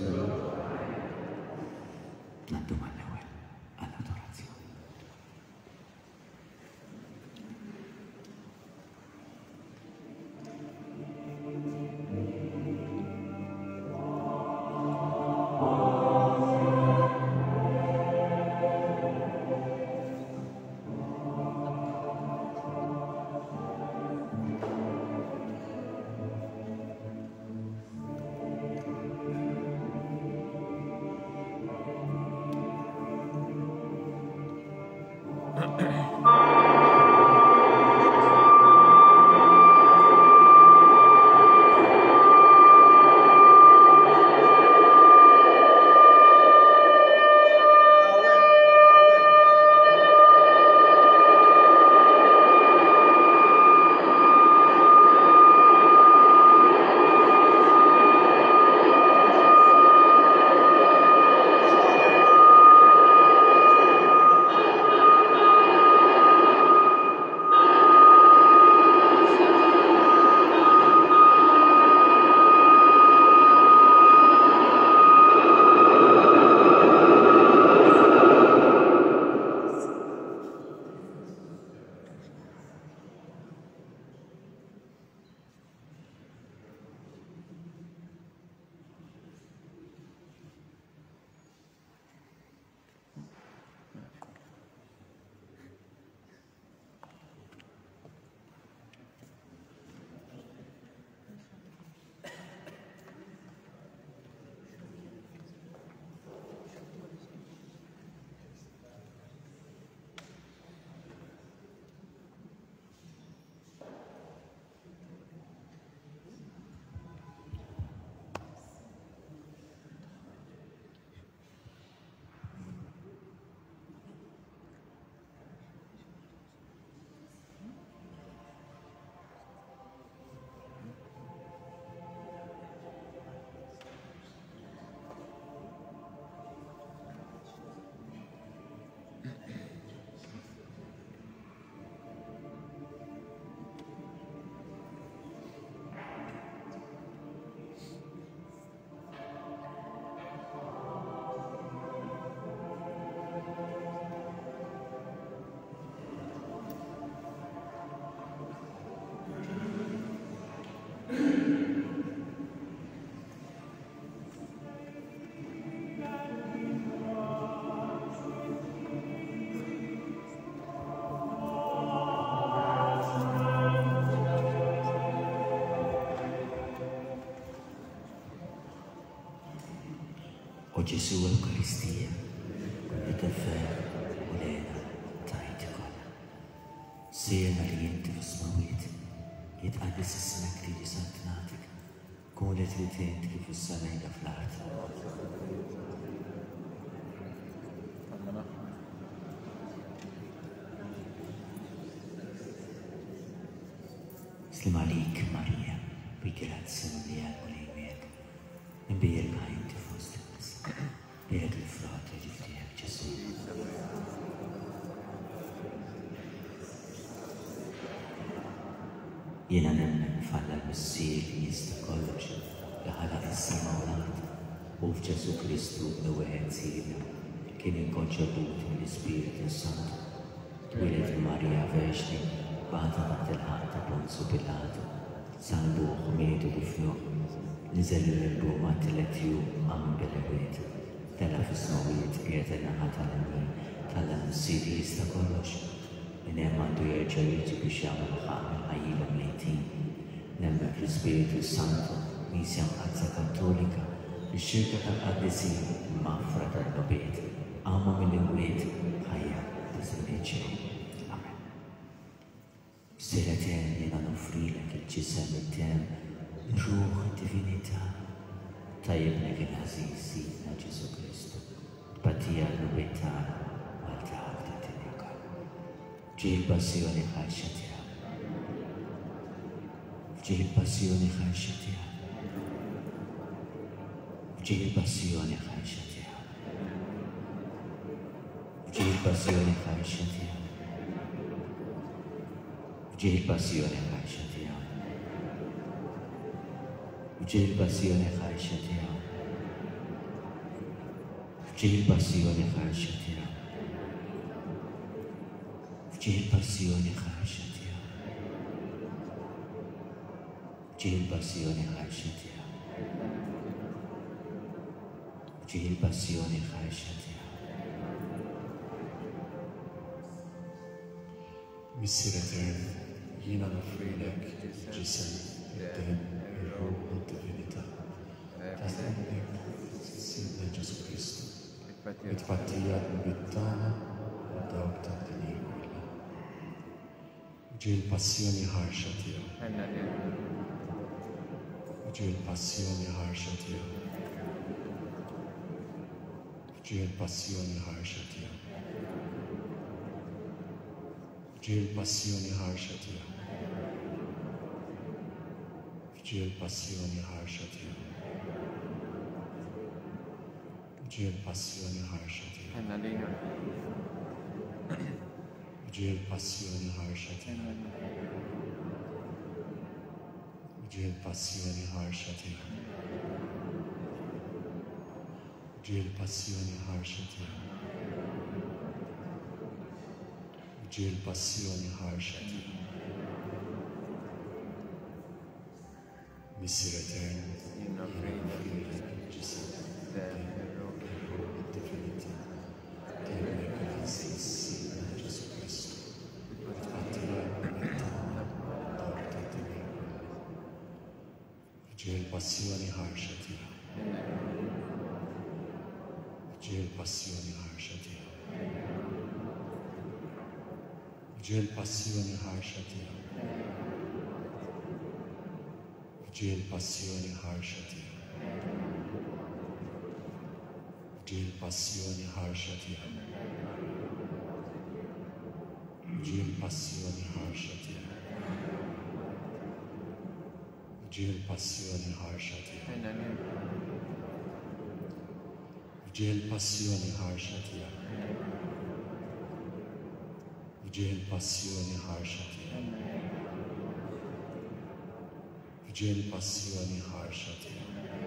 Naddu mal-ewel għall-adorazzjoni. O Ġesu Ewkaristija, id-defer u lena tajt kolla. Sirna li jinti fis-smawiet, jitqaddis ismek li sant natik, kun li trid kif is-sanajna fl-art. Slim għalik, Marija, bi grazzi li għal li jmek. Imbirka jinti fost il-nisa, birek il-frata ġiftijak Ġesu. Jena nemmen falla l-missir li jista kollox li ħalaq is-sama u l-art u f'Ġesu Kristu l-wieħed sirna kien inkonċeput mill-Ispiritu Santu. Twilet Marija Verġni bata taħt il-ħarta Ponzu Pilatu, salbuħ mietu difnuħ, niżel l-irbu ma t-letju għam bil-ewiet, tella fis-smawiet qiegħed in-naħa tal-għamin tal-missir li jista kollox. Inem għandu jerġa' jiġi biex jagħmel ħamel ħajjilhom lejtin. Nemmek l-Ispiritu Santu, Misja Mqazza Kattolika, ix-xirka tal-Qaddisin, il-Mafra tal-Nobiet, għamma mill-imwiet, ħajja ta' żmien. Amen. Sira Eterna jiena nofrilek il-ġisem it-tem, ir-ruħ id-divinità, tajjebnek il-ħażin Sidna Ġesu Kristu, tpattija l-nobiet tagħna mal-tagħak ta' tinika. Ġil passjoni ħarxa tiegħek. Ġil passjoni ħarxa tiegħek. Ġil passjoni ħarxa tiegħek. Ġil passjoni ħarxa tiegħek. Ġil passjoni ħarxa tiegħek. Ġil passjoni ħarxa tiegħek. Ġil passjoni ħarxa tiegħek. Ġil passjoni ħarxa tiegħek. Ġil passjoni ħarxa tiegħek. Ġil passjoni ħarxa tiegħek. Missir Eterna, jiena nofrilek ġisem, id-dem, ir-ruħ u d-divinità. Tal-emmek Sidna Ġesu Kristu, it-tpattija l-bittana u dawk tad-dinja kollha. Ġil passjoni ħarxa tiegħek. Ġil passjoni ħarxa tiegħek. Ġil passjoni ħarxa tiegħek. Ġil passjoni ħarxa tiegħek. Ġil passjoni ħarxa tiegħek. Ġil passjoni ħarxa tiegħek. Ġil passjoni ħarxa tiegħek. Ġil passjoni ħarxa tiegħek. Ġil passjoni ħarxa tiegħek. Ġil passjoni ħarxa tiegħek. Missir Eterna, jiena nofrilek ġisem, ir-ruħ id-divinità, tajjebnek il-ħażin Sidna Ġesu Kristu, it-tpattija l-nobiet tagħna dawk tad-dinja kollha. Ġil passjoni ħarxa tiegħek. Ġil passjoni ħarxa tiegħek. Ġil passjoni ħarxa tiegħek. Ġil passjoni ħarxa tiegħek. Ġil passjoni ħarxa tiegħek. Ġil passjoni ħarxa tiegħek. Ġil passjoni ħarxa tiegħek. Ġil passjoni ħarxa tiegħek. Ġil passjoni ħarxa tiegħek. Ġil passjoni ħarxa tiegħek.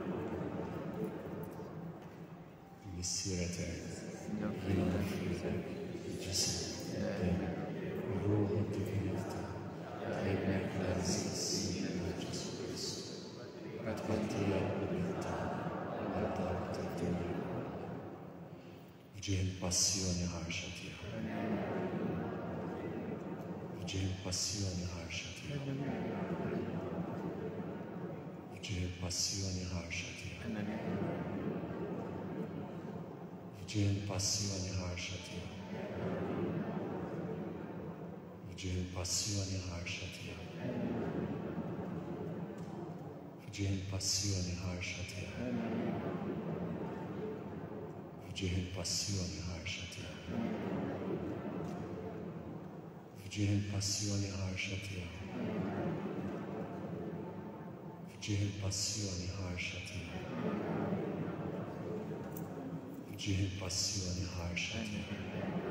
Missir Eterna, jiena nofrilek ġisem, id-dem, ir-ruħ u d-divinità, tajjebnek il-ħażin Sidna Ġesu Kristu, it-tpattija l-nobiet tagħna għal dawk tad-dinja kollha. Ġil passjoni ħarxa tiegħek. Ġil passjoni ħarxa tiegħek. Ġil passjoni ħarxa tiegħek. Vġieħ il-passjoni ħarxa tiegħek. Vġieħ il-passjoni ħarxa tiegħek. Vġieħ il-passjoni ħarxa tiegħek. Vġieħ il-passjoni ħarxa tiegħek. Vġieħ il-passjoni ħarxa tiegħek. Vġieħ il-passjoni ħarxa tiegħek. Vġieħ il-passjoni ħarxa tiegħek.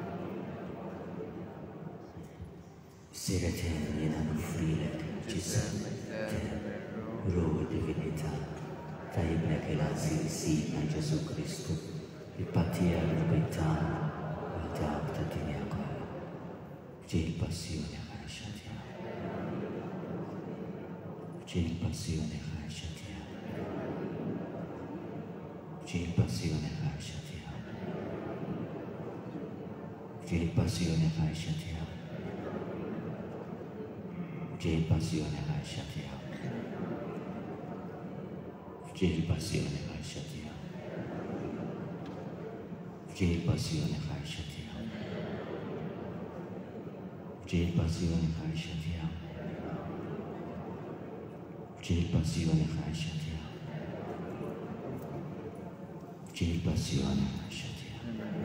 Siret jena nufrilek ġisem ruħu divinità ta' jibnek il-għazir sidna Ġesu Kristu il-pattija l-bittana u għadab ta' dinja kolla. Vġieħ il-passjoni ħarxa tiegħek. Vġieħ il-passjoni ħarxa tiegħek. Vġieħ il-passjoni ħarxa tiegħek. Vġieħ il-passjoni ħarxa tiegħek. Vġieħ il-passjoni ħarxa tiegħek. Vġieħ il-passjoni ħarxa tiegħek. Vġieħ il-passjoni ħarxa tiegħek. Vġieħ il-passjoni ħarxa tiegħek. Vġieħ il-passjoni ħarxa tiegħek. Vġieħ il-passjoni ħarxa tiegħek.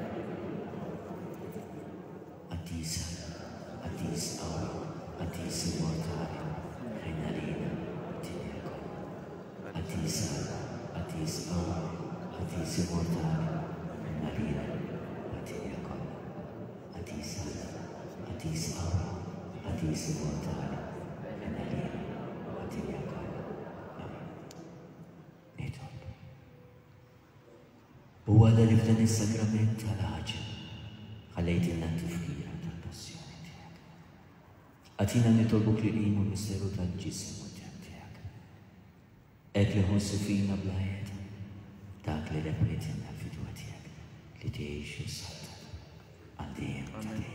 Għaddisa, għaddis għawra, għaddis immortali, ħajnalina, tinjeko. Għaddisa, għaddis għawra, għaddis immortali, ħajnalina, tinjeko. Għaddisa, għaddis għawra, għaddis immortali, ħajnalina, tinjeko. Nitolb. U għada li f'dan is-sakrament tal-ħaġa ħallejtilna t-tifkira tal-passjoni tiegħek. Għatina nitolbuk li qimu misteru tal-ġisem u d-dem tiegħek. Ek li ħossu fina blaħeda, dak li repletinna l-fidwa tiegħek li tgħix is-salta għal-dejjem tal-dejjem.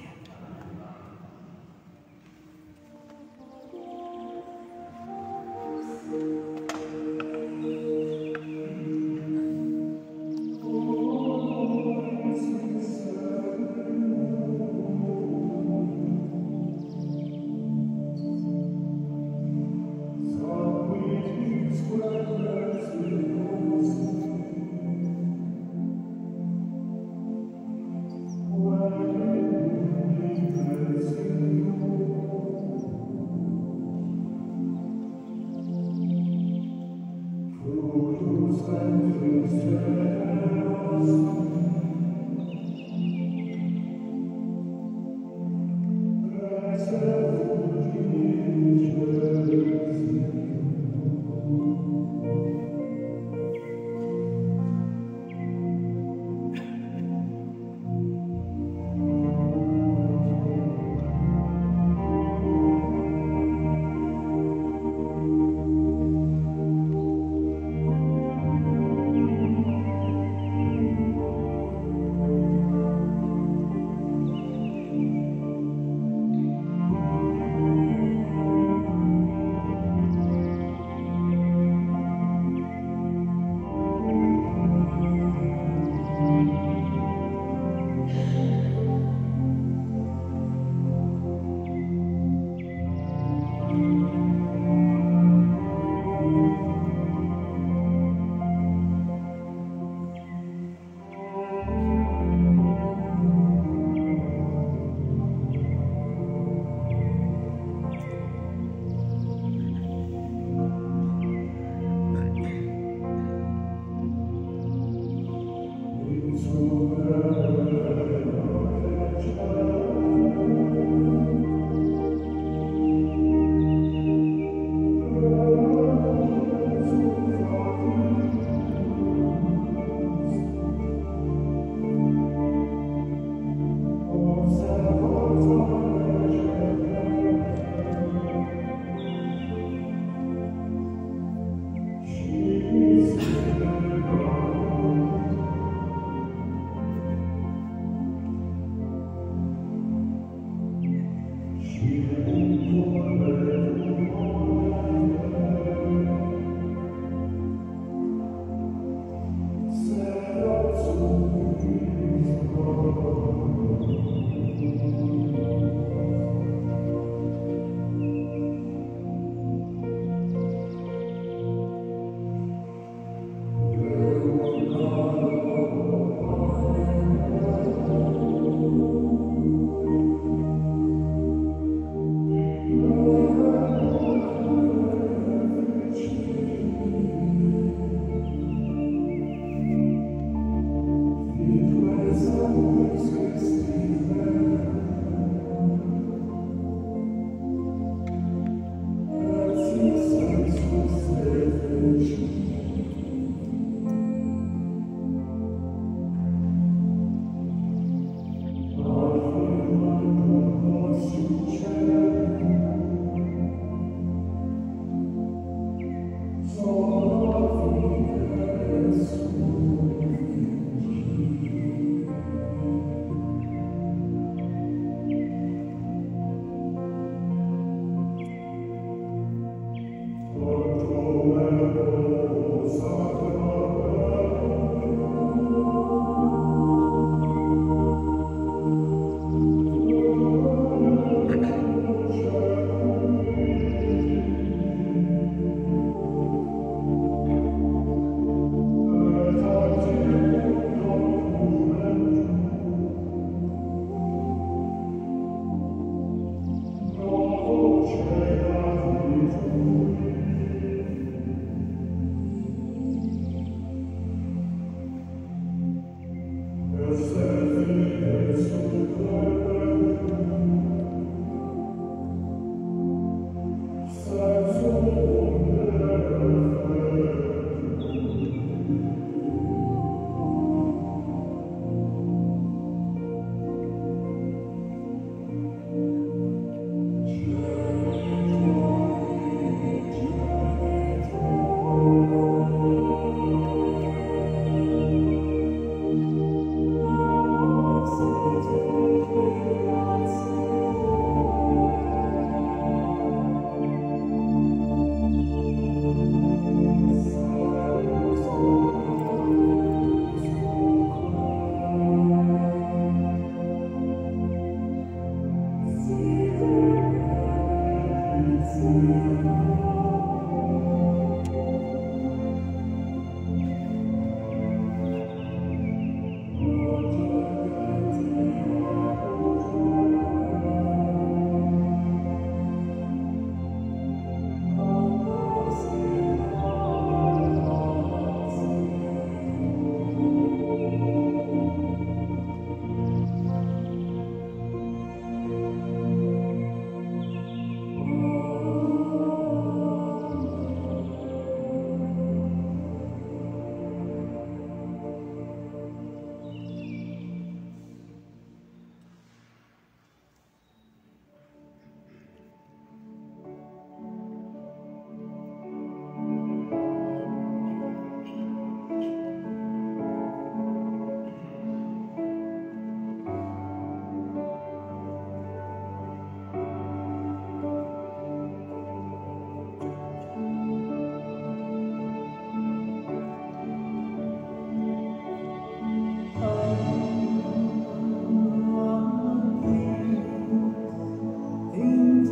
Thank you.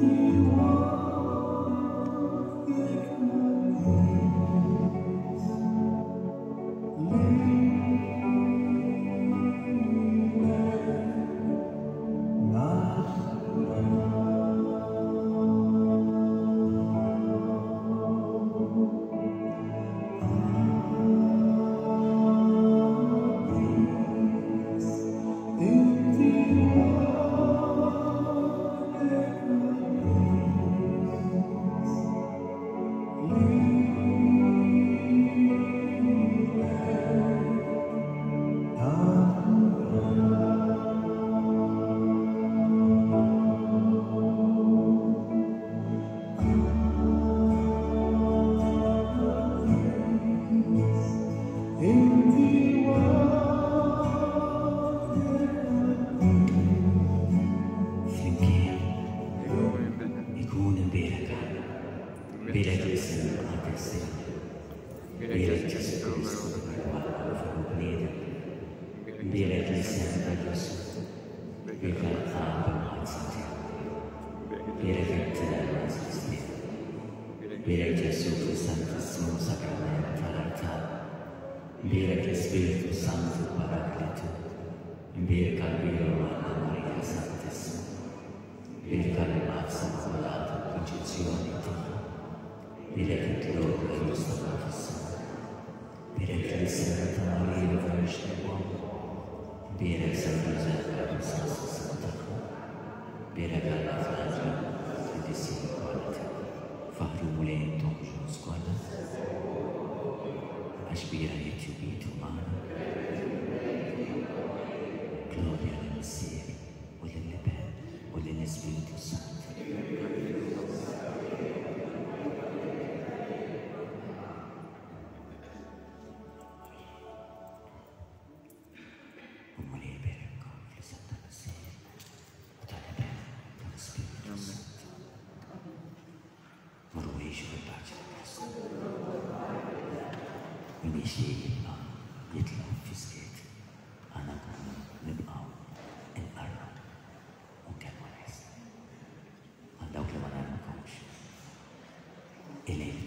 Ele